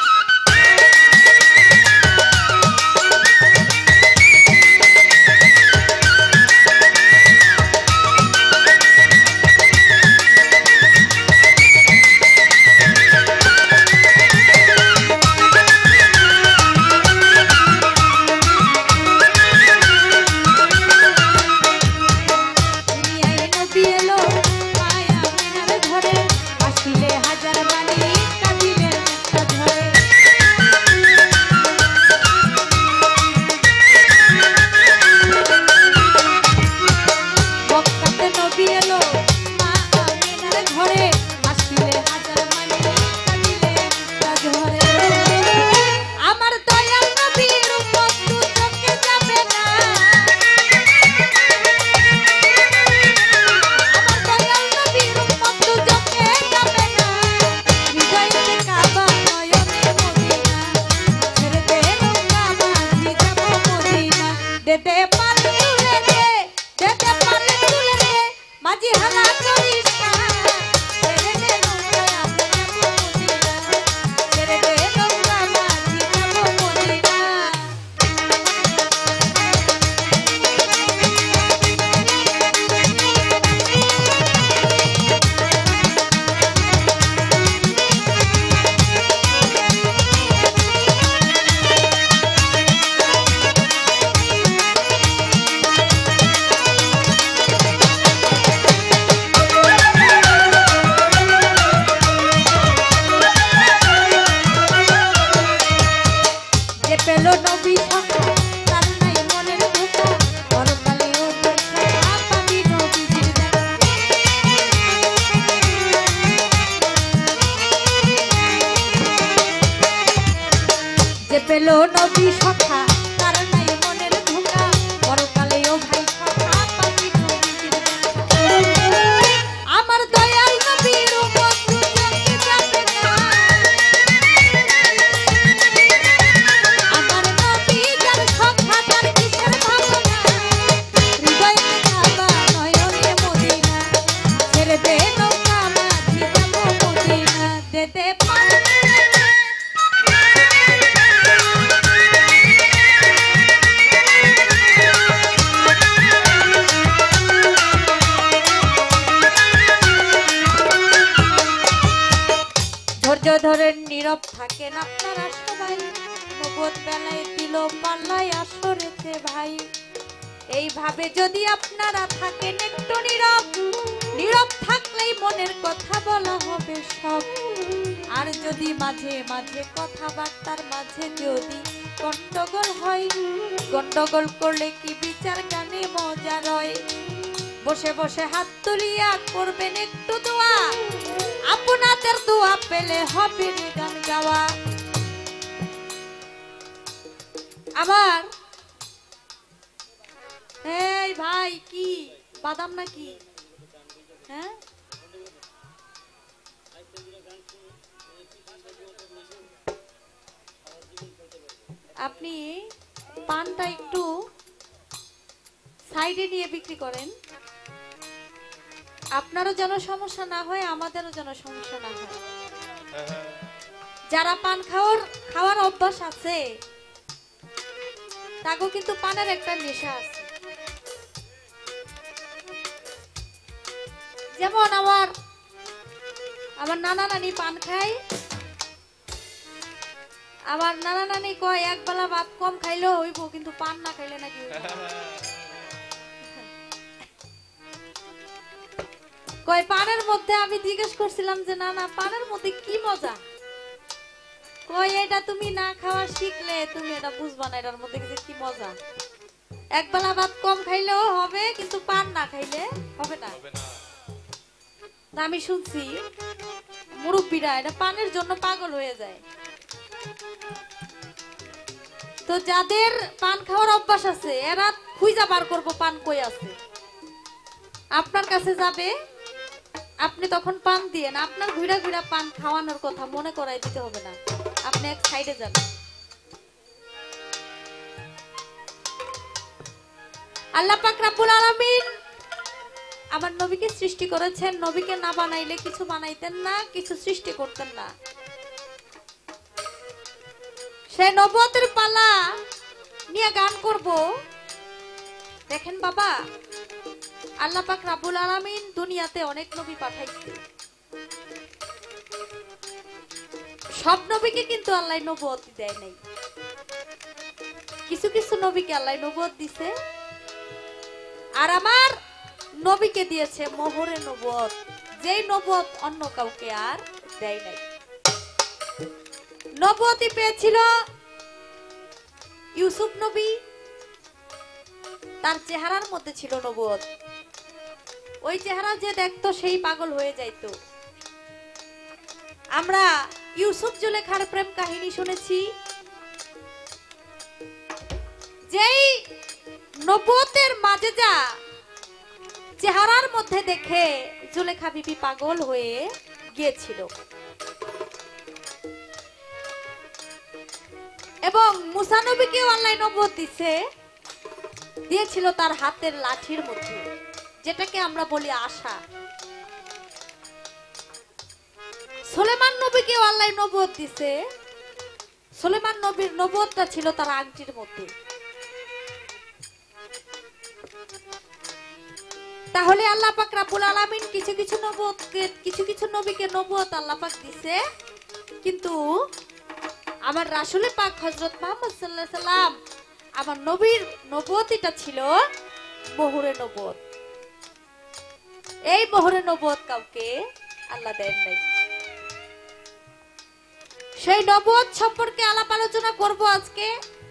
দুনিয়ায় নবী এলো মায়া মিনার ঘরে আসিলে হাজার বাণী কাঁদিলে মুক্তা ঝরে মক্কাতে নবী এলো মা আমিনার ঘরে আসিলে হাজার বাণী কাঁদিলে মুক্তা ঝরে আমার দয়াল নবীর উপর দু চোখে যাবে না আমার দয়াল নবীর উম্মত দুজকে যাবে না হৃদয়েতে কাবা নয়নে মদিনা ছেড়ে দে নৌকা মাঝি যাবো মদিনা দে দে পাল তুলে দে দে দে পাল তুলে দে মাঝি হালা করিস না ছেড়ে দে নৌকা আমরা যাবো মদিনা ছেড়ে দে নৌকা মাঝি যাবো মদিনা যে পেল নবী সখা তার নাই মনের ধোঁকা পরকালে ও দেখা পাবি নবীজির দেখা যে পেল নবী সখা তার নাই মনের ধোঁকা পরকালে ও ভাই সখা পাবি নবীজির দেখা আমার দয়াল নবীর উপর দু চোখে যাবে না আমার নবী যার সখা তার কিসের ভাবনা হৃদয়েতে কাবা নয়নে মদিনা ছেড়ে দে নৌকা মাঝি যাবো মদিনা দে দে পাল তুলে দে ধৈর্য ধরে নীরব থাকেন আপনারা সবাই নবদ বেলায় দিল পাল্লায় আসরেতে ভাই এইভাবে যদি আপনারা থাকেন একটু নীরব নীরব থাকলেই মনের কথা বলা হবে সব আর যদি মাঝে মাঝে কথাবার্তার মাঝে যদি গন্ডগোল হয় গন্ডগোল করলে কি বিচার গানে মজা রয় বসে বসে হাত তুলিয়া করবেন একটু দোয়া আপনাদের দোয়া পেলে হবে রে গান গাওয়া আবার এই ভাই কি বাদাম নাকি হ্যাঁ আপনি পানটা একটু সাইডে নিয়ে বিক্রি করেন আপনারও যেন সমস্যা না হয় আমাদেরও যেন সমস্যা না হয় যারা পান খাওয়ার খাওয়ার অভ্যাস আছে তাকেও কিন্তু পানের একটা নেশা আছে যেমন আমার আমার নানা নানি পান খায় আমার নানা নানি কয় এক বেলা ভাত কম খাইলেও হইব কিন্তু পান না খাইলে নাকি কয় পানের মধ্যে আমি জিজ্ঞেস করছিলাম যে না না পানের মধ্যে কি মজা কই এটা তুমি না খাওয়া শিখলে তুমি এটা বুঝবা না এটার মধ্যে কি মজা এক বেলা ভাত কম খাইলেও হবে কিন্তু পান না খাইলে হবে না আমি শুনছি মুরব্বীরা এটা পানের জন্য পাগল হয়ে যায় তো যাদের পান খাওয়ার অভ্যাস আছে এরা খুঁজা বার করবো পান কই আছে, আপনার কাছে যাবে, আপনি তখন পান দিয়ে না, আপনার ঘুরা ঘুরা পান খাওয়ানোর কথা মনে করাই দিতে হবে না, আপনি এক সাইডে যান। আল্লাহ পাক রব্বুল আলামিন আমার নবীকে সৃষ্টি করেছেন, নবীকে না বানাইলে কিছু বানাইতেন না, কিছু সৃষ্টি করতেন না। সে নবুয়তের পালা নিয়ে গান করব। দেখেন বাবা, আল্লাহ পাক রব্বুল আলামিন দুনিয়াতে অনেক নবী পাঠাইছে, সব নবীকে কিন্তু আল্লাহ নবুয়ত দেয় নাই, কিছু কিছু নবীকে আল্লাহ নবুয়ত দিছে, আর আমার নবীকে দিয়েছে মোহরে নবুয়ত, যেই নবুয়ত অন্য কাউকে আর দেয় নাই। নবুয়তি পেয়েছিল ইউসুফ নবী, তার চেহারার মধ্যে ছিল নবুয়ত, ওই চেহারা যে দেখতো সেই পাগল হয়ে যাইতো। আমরা ইউসুফ জুলেখার প্রেম কাহিনী শুনেছি, যেই নবুয়তের মাঝে যা চেহারার মধ্যে দেখে জুলেখা বিবি পাগল হয়ে গিয়েছিল। এবং মুসা নবীকেও আল্লাহ নবুয়ত দিছে, দিয়েছিল তার হাতের লাঠির মধ্যে, যেটাকে আমরা বলি আশা। সুলেমান নবীকেও আল্লাহ নবুয়ত দিছে, সুলেমান নবীর নবুয়তটা ছিল তার আংটির মধ্যে। তাহলে আল্লাহ পাক রব্বুল আলামিন কিছু কিছু নবুয়তকে, কিছু কিছু নবীকে নবুয়ত আল্লাহ পাক দিছে, কিন্তু আমার রাসূল পাক হযরত মুহাম্মদ সাল্লাল্লাহু আলাইহি সাল্লাম আমার নবীর নবুয়তিটা ছিল মোহরে নবুয়ত। এই মোহরে নবুয়ত কাউকে আল্লাহ দেন নাই। সেই নবুয়ত সম্পর্কে আলাপ আলোচনা করব আজকে।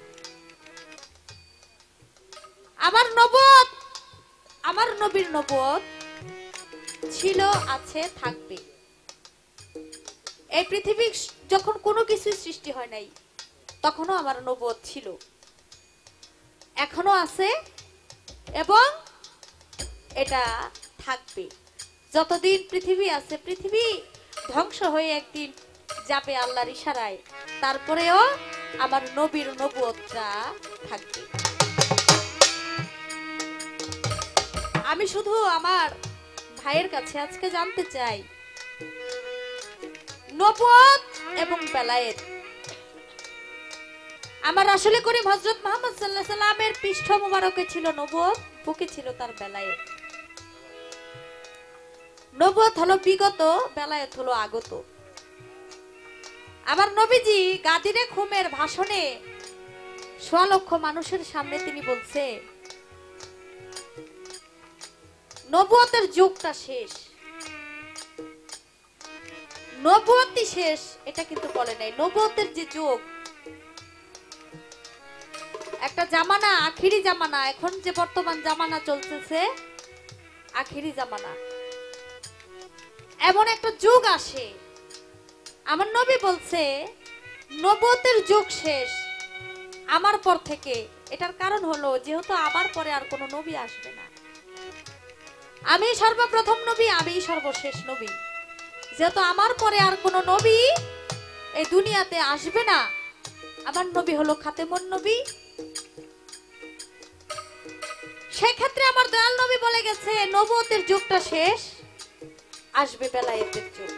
আমার নবুয়ত, আমার নবীর নবুয়ত ছিল, আছে, থাকবে। এই পৃথিবী যখন কোনো কিছু সৃষ্টি হয় নাই তখনও আমার নবুয়ত ছিল, এখনো আছে এবং এটা থাকবে। যতদিন পৃথিবী আছে, পৃথিবী ধ্বংস হয়ে একদিন যাবে আল্লাহর ইশারায়, তারপরেও আমার নবীর নবুয়তটা থাকবে। আমি শুধু আমার ভাইয়ের কাছে আজকে জানতে চাই, নবুয়ত এবং বেলায়েত, আমার রাসূল করিম হযরত মুহাম্মদ সাল্লাল্লাহু আলাইহি সাল্লামের পৃষ্ঠ মোবারকে ছিল নবুয়ত, বুকে ছিল তার বেলায়েত। নবুয়ত হলো বিগত, বেলায়েত হলো আগত। আমার নবীজি গাদিরে খুমের ভাষণে সোয়া লক্ষ মানুষের সামনে তিনি বলছে নবুয়তের যুগটা শেষ, নবুয়তই শেষ এটা কিন্তু বলে নাই। নবুয়তের যে যুগ, একটা জামানা, আখিরি জামানা, এখন যে বর্তমান জামানা চলতেছে আখিরি জামানা, এমন একটা যুগ আসে। আমার নবী বলছে নবুয়তের যুগ শেষ আমার পর থেকে। এটার কারণ হলো যেহেতু আমার পরে আর কোনো নবী আসবে না, আমি সর্বপ্রথম নবী, আমি সর্বশেষ নবী। যেহেতু আমার পরে আর কোনো নবী এই দুনিয়াতে আসবে না, আমার নবী হলো খাতেমুন নবী, সেক্ষেত্রে আমার দয়াল নবী বলে গেছে নবুয়তের যুগটা শেষ, আসবে বেলায়েতের যুগ।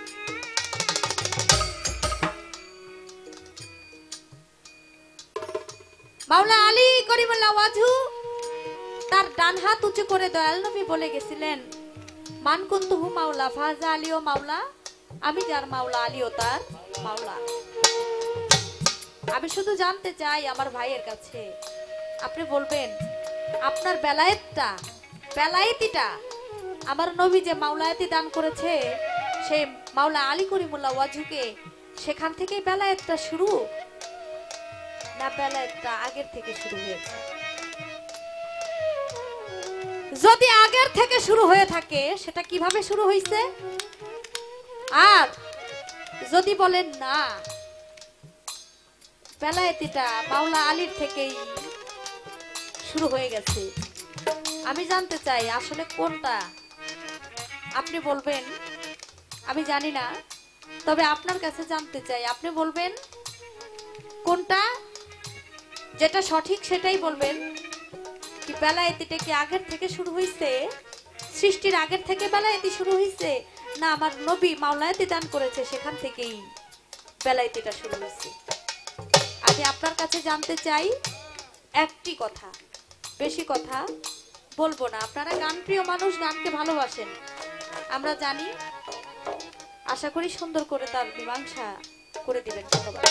মাওলা আলী করিমুল্লাহ ওয়াজহু তার ডান হাত উঁচু করে দয়াল নবী বলে গেছিলেন, মান কুনতুহু মাওলা ফাজা আলীও মাওলা, আমি যার মাওলা আলীও তার মাওলা। আমি শুধু জানতে চাই আমার ভাইয়ের কাছে, আপনি বলবেন আপনার বেলায়েতটা, বেলায়েতিটা আমার নবী যে মাওলায়াতি দান করেছে সেই মাওলা আলী করিমুল্লাহ ওয়াজহুকে, সেখান থেকেই বেলায়েতটা শুরু না বেলায়েতটা আগের থেকে শুরু হয়েছে? যদি আগের থেকে শুরু হয়ে থাকে সেটা কিভাবে শুরু হয়েছে? আর যদি বলেন না বেলায়েতিটা মাওলা আলীর থেকেই শুরু হয়ে গেছে। আমি জানতে চাই আসলে কোনটা, আপনি বলবেন আমি জানি না, তবে আপনার কাছে জানতে চাই, আপনি বলবেন কোনটা, যেটা সঠিক সেটাই বলবেন। কি বেলায়েতিটা কি আগের থেকে শুরু হয়েছে, সৃষ্টির আগের থেকে বেলায়েতি শুরু হয়েছে, না আমার নবী মাওলায়েতি দান করেছে সেখান থেকেই বেলায়েতিটা শুরু হয়েছে? আমি আপনার কাছে জানতে চাই একটি কথা, বেশি কথা বলবো না। আপনারা গান প্রিয় মানুষ, গানকে ভালোবাসেন আমরা জানি। আশা করি সুন্দর করে তার মীমাংসা করে দিবেন। ধন্যবাদ।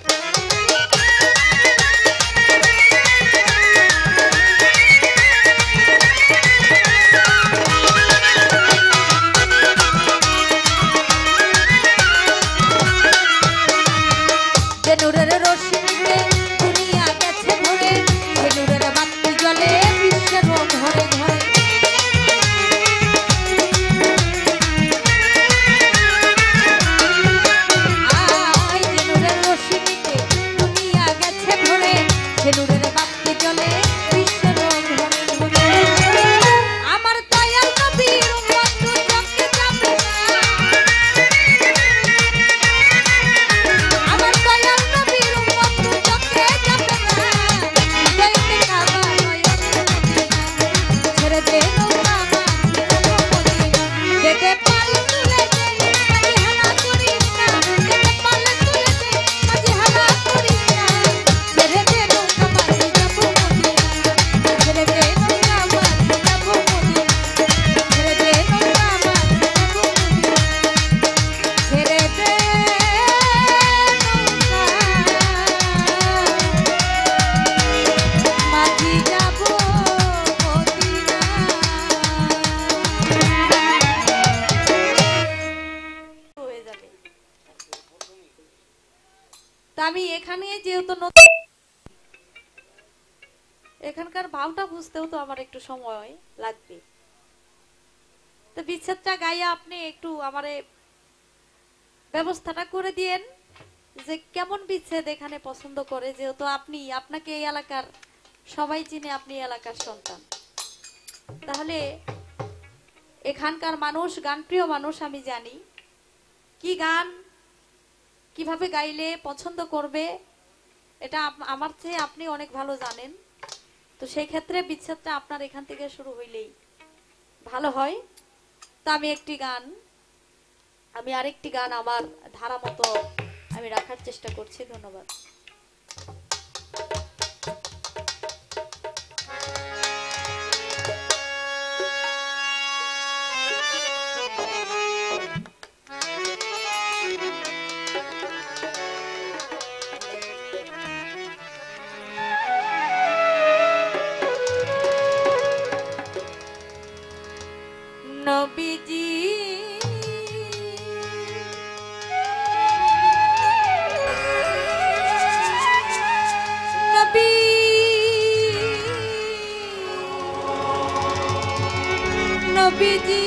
আমি এখানে যেহেতু এখানকার ভাবটা বুঝতেও তো আমার একটু সময় লাগবে, তো বিচ্ছেদটা গাইয়া আপনি একটু আমারে ব্যবস্থাটা করে দিয়েন যে কেমন বিচ্ছেদ এখানে পছন্দ করে, যেহেতু আপনি আপনাকে এই এলাকার সবাই চিনে, আপনি এলাকার সন্তান, তাহলে এখানকার মানুষ গানপ্রিয় মানুষ, আমি জানি কি গান কিভাবে গাইলে পছন্দ করবে, এটা আমার চেয়ে আপনি অনেক ভালো জানেন। তো সেই ক্ষেত্রে বিচ্ছেদটা আপনার এখান থেকে শুরু হইলেই ভালো হয়। তো আমি একটি গান, আমি আরেকটি গান আমার ধারা মতো আমি রাখার চেষ্টা করছি। ধন্যবাদ। নবীজি নবী নবীজি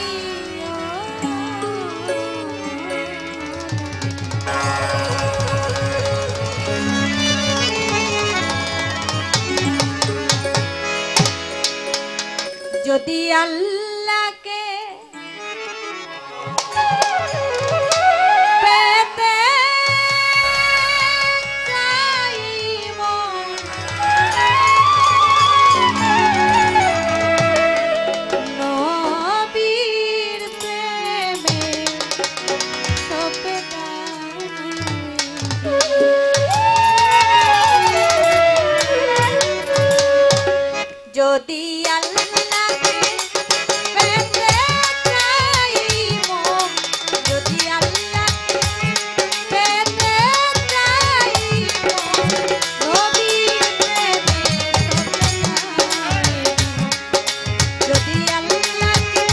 যদি আল্লাহকে পেতে চাইব, নবীর প্রেমে সবে যদি আল্লাহকে পেতে চাইব, যদি আল্লাহকে পেতে চাইব, নবীর প্রেমে যদি আল্লাহকে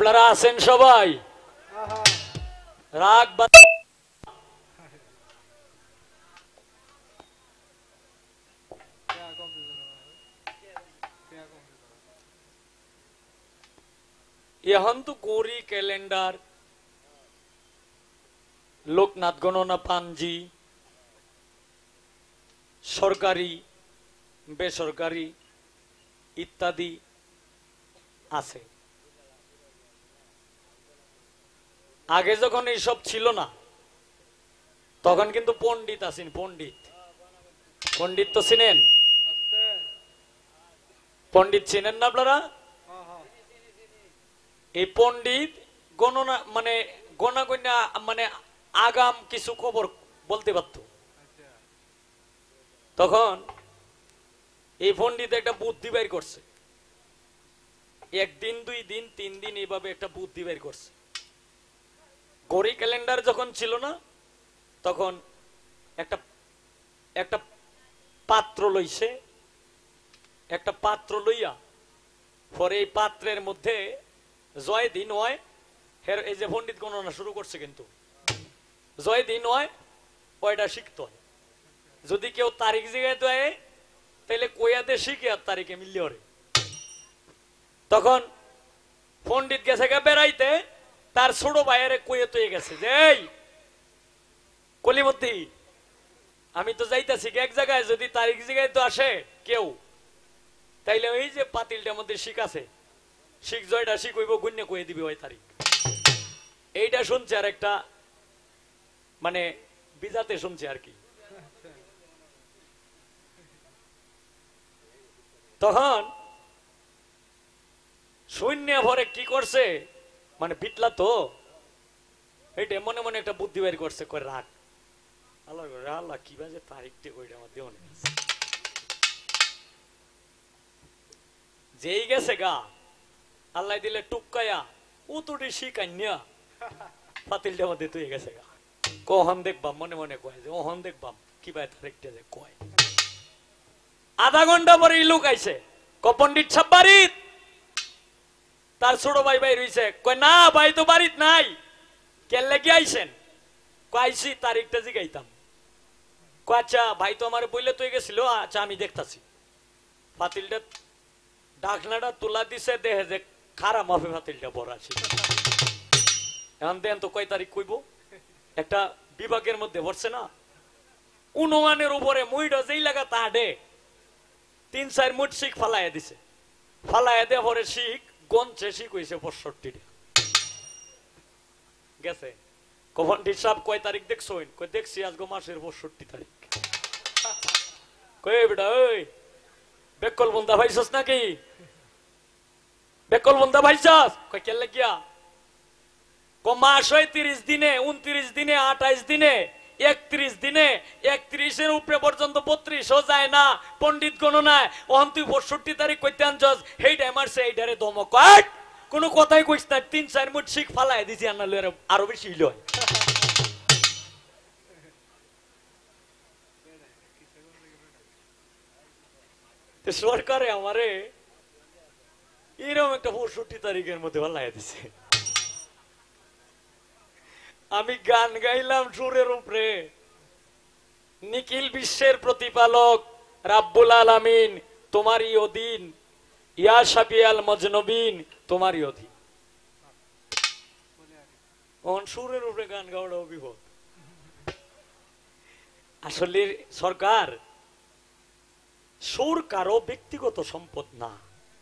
আপনারা আছেন সবাই? রাগ বা এখন তো গৌরী ক্যালেন্ডার, লোকনাথ গণনা পাঞ্জি, সরকারি বেসরকারি ইত্যাদি আছে। আগে যখন এইসব ছিল না তখন কিন্তু পণ্ডিত আছেন। পণ্ডিত পণ্ডিত তো চিনেন? পণ্ডিত চিনেন না আপনারা? এই পণ্ডিত গণনা মানে গণা গণা মানে আগাম কিছু খবর বলতে পারত। তখন এই পণ্ডিত একটা বুদ্ধি বের করছে, একদিন দুই দিন তিন দিন এইভাবে একটা বুদ্ধি বের করছে। ঘড়ি ক্যালেন্ডার যখন ছিল না তখন একটা একটা পাত্র লইছে, একটা পাত্র লইয়া পরে এই পাত্রের মধ্যে জয় দিন হয়, এই যে পণ্ডিত গণনা শুরু করছে কিন্তু জয় দিন হয় ওইটা শিখতে হয়। যদি কেউ তারিখ জিগায় দেয় তাহলে কইয়াতে শিখে আর তারিখে মিললে ওরে। তখন পণ্ডিত গেছে গা বেড়াইতে, তার ছোট ভাইয়ারে কইয়ে তো গেছে যে এই কলিমতি আমি তো যাইতাছি এক জায়গায়, যদি তারিখ জিগায় তো আসে কেউ তাইলে ওই যে পাতিলটার মধ্যে শিখ আছে, শিখ জয়টা শিখ হইব গুণ্য কয়ে দিবি ওই তারিখ। এইটা শুনছে আর একটা মানে বিজাতে শুনছে আর কি। তখন সৈন্য ভরে কি করছে মানে বিটলা তো এইটা মনে মনে একটা বুদ্ধি বের করছে, কই রাখ আল্লাহ আল্লাহ কি বাজে তারিখটা কইটা আমার দেওয়া নেই। যেই গেছে গা আল্লাহ দিলে টুকায়া উতুটি শিকান্যা পাতিলটা মধ্যে তুই গেছে গা। কখন দেখবাম মনে মনে কয় যে ওহন দেখবাম কি ভাই তারিখটা যে কয়। আধা ঘন্টা পরে লোক আইছে, ক পণ্ডিত সাহেব বাড়িত? তার ছোট ভাই ভাই রইছে, কয় না ভাই তো বাড়িত নাই। কেন লেগে আইছেন? কইছি তারিখটা জিগাইতাম। কয় আচ্ছা ভাই তো আমার বইলে তুই গেছিল, আচ্ছা আমি দেখতাছি। পাতিলটা ঢাকনাটা তোলা দিছে, দেখে যে খারাপ হবে পাতিলটা বড় আছে। এখন দেন তো কয় তারিখ কইব? একটা বিভাগের মধ্যে পড়ছে না, উনওয়ানের উপরে মুইটা যেই লাগা তা ডে তিন চার মুঠ শিখ ফালাইয়া দিছে। ফালাইয়া দেওয়া পরে শিখ গঞ্চে শিখ হয়েছে পঁয়ষট্টি গেছে। কখন হিসাব কয় তারিখ দেখছো? কই দেখছি আজকে মাসের পঁয়ষট্টি তারিখ। কই বেটা ওই বেকল বন্ধা ভাইছস নাকি? বেকল বন্ধা ভাইছস? কই কেন লাগিয়া? ক মাস হয় তিরিশ দিনে, উনত্রিশ দিনে, আঠাইশ দিনে, একত্রিশ দিনে, একত্রিশের উপরে পর্যন্ত বত্রিশও যায় না পণ্ডিত গণনায়। ওহন তুই পঁয়ষট্টি তারিখ কইতে আনছস, হেইটাই মারছে এইটারে ধমক। কোনো কথাই কইস না, তিন চার মুঠ শিখ ফালাই দিছি আনালে আরো বেশি লয়। সরকারে আমারে এরকম একটা পঁয়ষট্টি তারিখের মধ্যে ফালাই দিছে। আমি গান গাইলাম সুরের উপরে, নিখিল বিশ্বের প্রতিপালক রাব্বুল আলামিন তোমারই অধীন, ইয়া শাফিয়াল মজনবিন তোমারই অধীন। অন সুরের উপরে গান গাওয়াটাও বিপদ। আসলে সরকার সুর কারো ব্যক্তিগত সম্পদ না,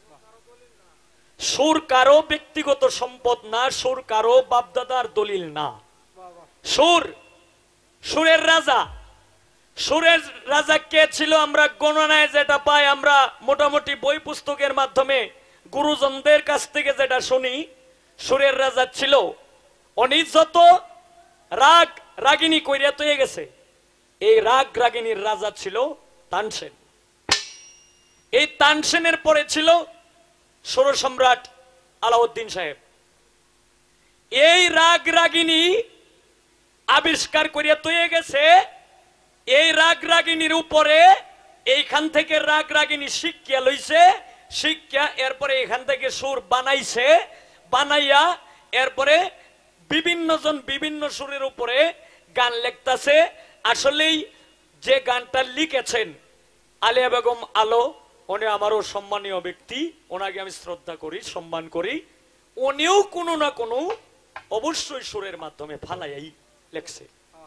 সুর কারো ব্যক্তিগত সম্পদ না, সুর কারো বাপদাদার দলিল না। সুর সুরের রাজা, সুরের রাজা কে ছিল আমরা গণনায় যেটা পাই, আমরা মোটামুটি বই পুস্তকের মাধ্যমে গুরুজনদের কাছ থেকে যেটা শুনি, সুরের রাজা ছিল অনিজ যত রাগ রাগিনী কইরা তৈয়ে গেছে, এই রাগ রাগিনীর রাজা ছিল তানসেন। এই তানসেনের পরে ছিল ষোড় সম্রাট আলাউদ্দিন সাহেব। এই রাগ রাগিনী আবিষ্কার করিয়া তৈয়ে গেছে, এই রাগ রাগিনীর উপরে এইখান থেকে রাগ রাগিনী শিক্ষা লইছে, শিক্ষা এরপরে এখান থেকে সুর বানাইছে, বানাইয়া এরপরে বিভিন্ন জন বিভিন্ন সুরের উপরে গান লিখতেছে। আসলেই যে গানটা লিখেছেন আলিয়া বেগম আলো, উনি আমারও সম্মানীয় ব্যক্তি, ওনাকে আমি শ্রদ্ধা করি, সম্মান করি। উনিও কোনো না কোনো অবশ্যই সুরের মাধ্যমে ফালাইয়াই লেখছে।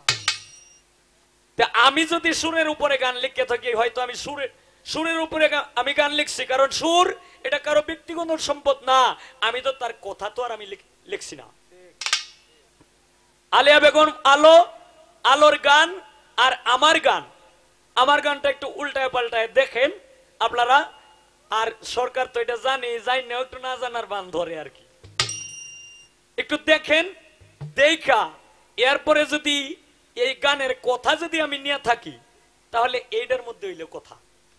তা আমি যদি সুরের উপরে গান লিখে থাকি, হয়তো আমি সুরের সুরের উপরে আমি গান লিখছি, কারণ সুর এটা কারো ব্যক্তিগত সম্পদ না। আমি তো তার কথা তো আর আমি লিখছি না। আলিয়া বেগম আলো, আলোর গান আর আমার গান, আমার গানটা একটু উল্টায় পাল্টায় দেখেন আপনারা। আর সরকার তো এটা জানি, যাই না একটু না জানার বান ধরে আর কি। একটু দেখেন, দেখা এরপরে যদি এই গানের কথা যদি আমি নিয়ে থাকি, তাহলে এইটার মধ্যে হইল কথা।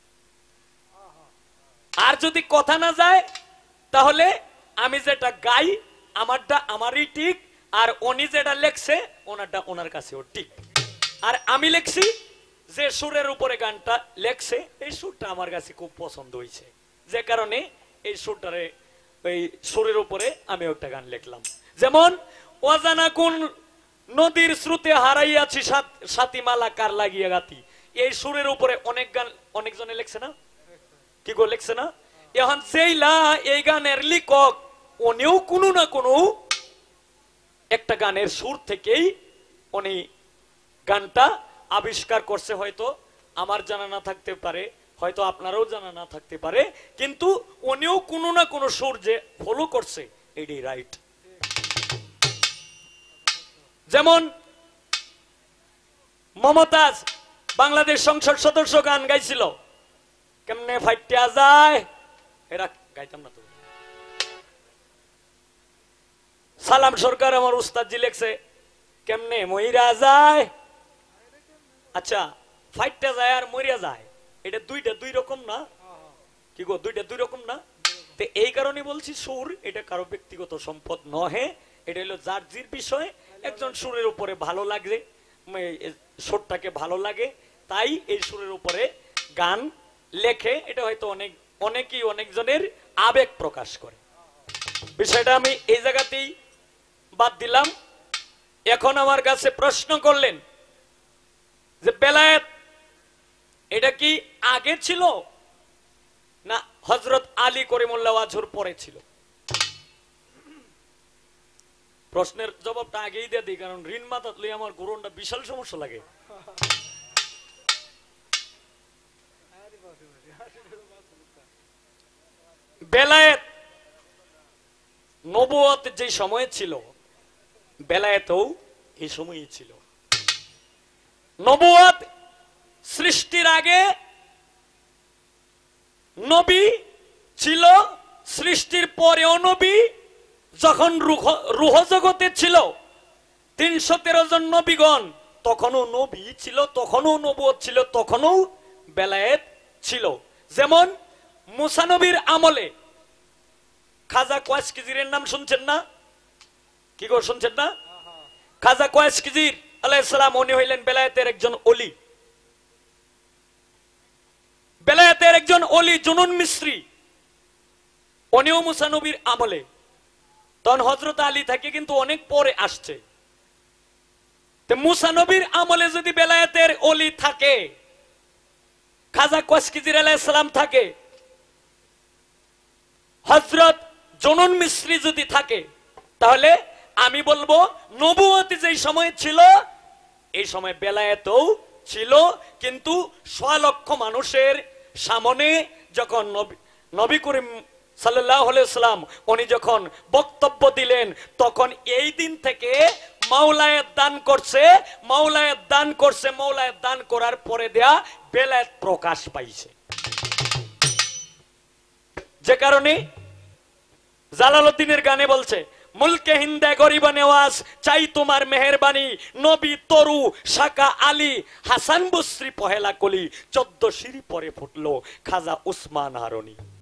আর যদি কথা না যায়, তাহলে আমি যেটা গাই আমারটা আমারই ঠিক, আর উনি যেটা লেখছে ওনারটা ওনার কাছেও ঠিক। আর আমি লেখছি যে সুরের উপরে গানটা লেখছে, এই সুরটা আমার কাছে খুব পছন্দ হয়েছে, যে কারণে এই সুরটারে ওই সুরের উপরে আমি একটা গান লিখলাম। যেমন অজানা কোন নদীর স্রোতে হারাইয়াছি সাতিমালা কার লাগিয়া গাতি, এই সুরের উপরে অনেক গান অনেকজনে লেখছে না, কি গো লেখছে না? এখন সেইলা এই গানের লেখক উনিও কোনো না কোনো একটা গানের সুর থেকেই উনি গানটা আবিষ্কার করছে। হয়তো আমার জানা না থাকতে পারে, হয়তো আপনারাও জানা না থাকতে পারে, কিন্তু উনিও কোনো না কোনো সুর যে ফলো করছে এটাই রাইট। যেমন মমতাজ বাংলাদেশ সংসদ সদস্য গান গাইছিল, কেমনে ফাইটিয়া যায়, এরা গাইতাম না তো। সালাম সরকার আমার উস্তাদজি লেখছে কেমনে মইরা যায়। আচ্ছা, ফাইটটা যায় আর মরিয়া যায়, এটা দুইটা দুই রকম না, কি গো দুইটা দুই রকম না? তো এই কারণে বলছি সুর এটা কারো ব্যক্তিগত সম্পদ নহে, এটা হলো যার জির বিষয়। একজন সুরের উপরে ভালো লাগে, সুরটাকে ভালো লাগে, তাই এই সুরের উপরে গান লেখে। এটা হয়তো অনেক অনেকেই অনেকজনের আবেগ প্রকাশ করে। বিষয়টা আমি এই জায়গাতেই বাদ দিলাম। এখন আমার কাছে প্রশ্ন করলেন যে বেলায়েত এটা কি আগে ছিল না হযরত আলী করিমুল্লাহ ওয়াজহুর পরে ছিল? প্রশ্নের জবাবটা আগেই দিয়ে দিই, কারণ ঋণ মাথাত লই আমার গরমটা বিশাল সমস্যা লাগে। বেলায়েত নবুয়ত যে সময় ছিল, বেলায়েতও এই সময়ই ছিল। নবুয়ত সৃষ্টির আগে নবী ছিল, সৃষ্টির পরেও নবী। যখন রুহ রুহ জগতে ছিল তিনশো তেরো জন নবীগণ, তখনও নবী ছিল, তখনও নবুয়ত ছিল, তখনও বেলায়েত ছিল। যেমন মুসা নবীর আমলে খাজা কোয়াসকিজিরের নাম শুনছেন না? কি গো শুনছেন না? খাজা কোয়াসকিজির আলাইহিস সালাম উনি হইলেন বেলায়েতের একজন ওলি। বেলায়েতের একজন ওলি জুনুন মিসরি, উনিও মুসা নবীর আমলে। তখন হযরত আলী থেকে কিন্তু অনেক পরে আসছে। তো মুসা নবীর আমলে যদি বেলায়েতের ওলি থাকে, খাজা কোয়াসকিজির আলাইহিস সালাম থাকে, হযরত জুনুন মিসরি যদি থাকে, তাহলে আমি বলবো নবুয়ত যেই সময় ছিল এই সময় বেলায়েতও ছিল। কিন্তু সোয়া লক্ষ মানুষের সামনে যখন নবী নবী করিম সাল্লাল্লাহু আলাইহি ওয়াসাল্লাম উনি যখন বক্তব্য দিলেন, তখন এই দিন থেকে মাওলায়েত দান করছে, মাওলায়েত দান করছে, মাওলায়েত দান করার পরে দেয়া বেলায়েত প্রকাশ পাইছে। যে কারণে জালালউদ্দিনের গানে বলছে, মুলকে হিন্দে গরিবা নেওয়াজ চাই তোমার মেহেরবানি, নবী তরু শাকা আলী হাসান বসরি পহেলা কলি, চোদ্দ সিঁড়ি পরে ফুটলো খাজা উসমান হারুনি।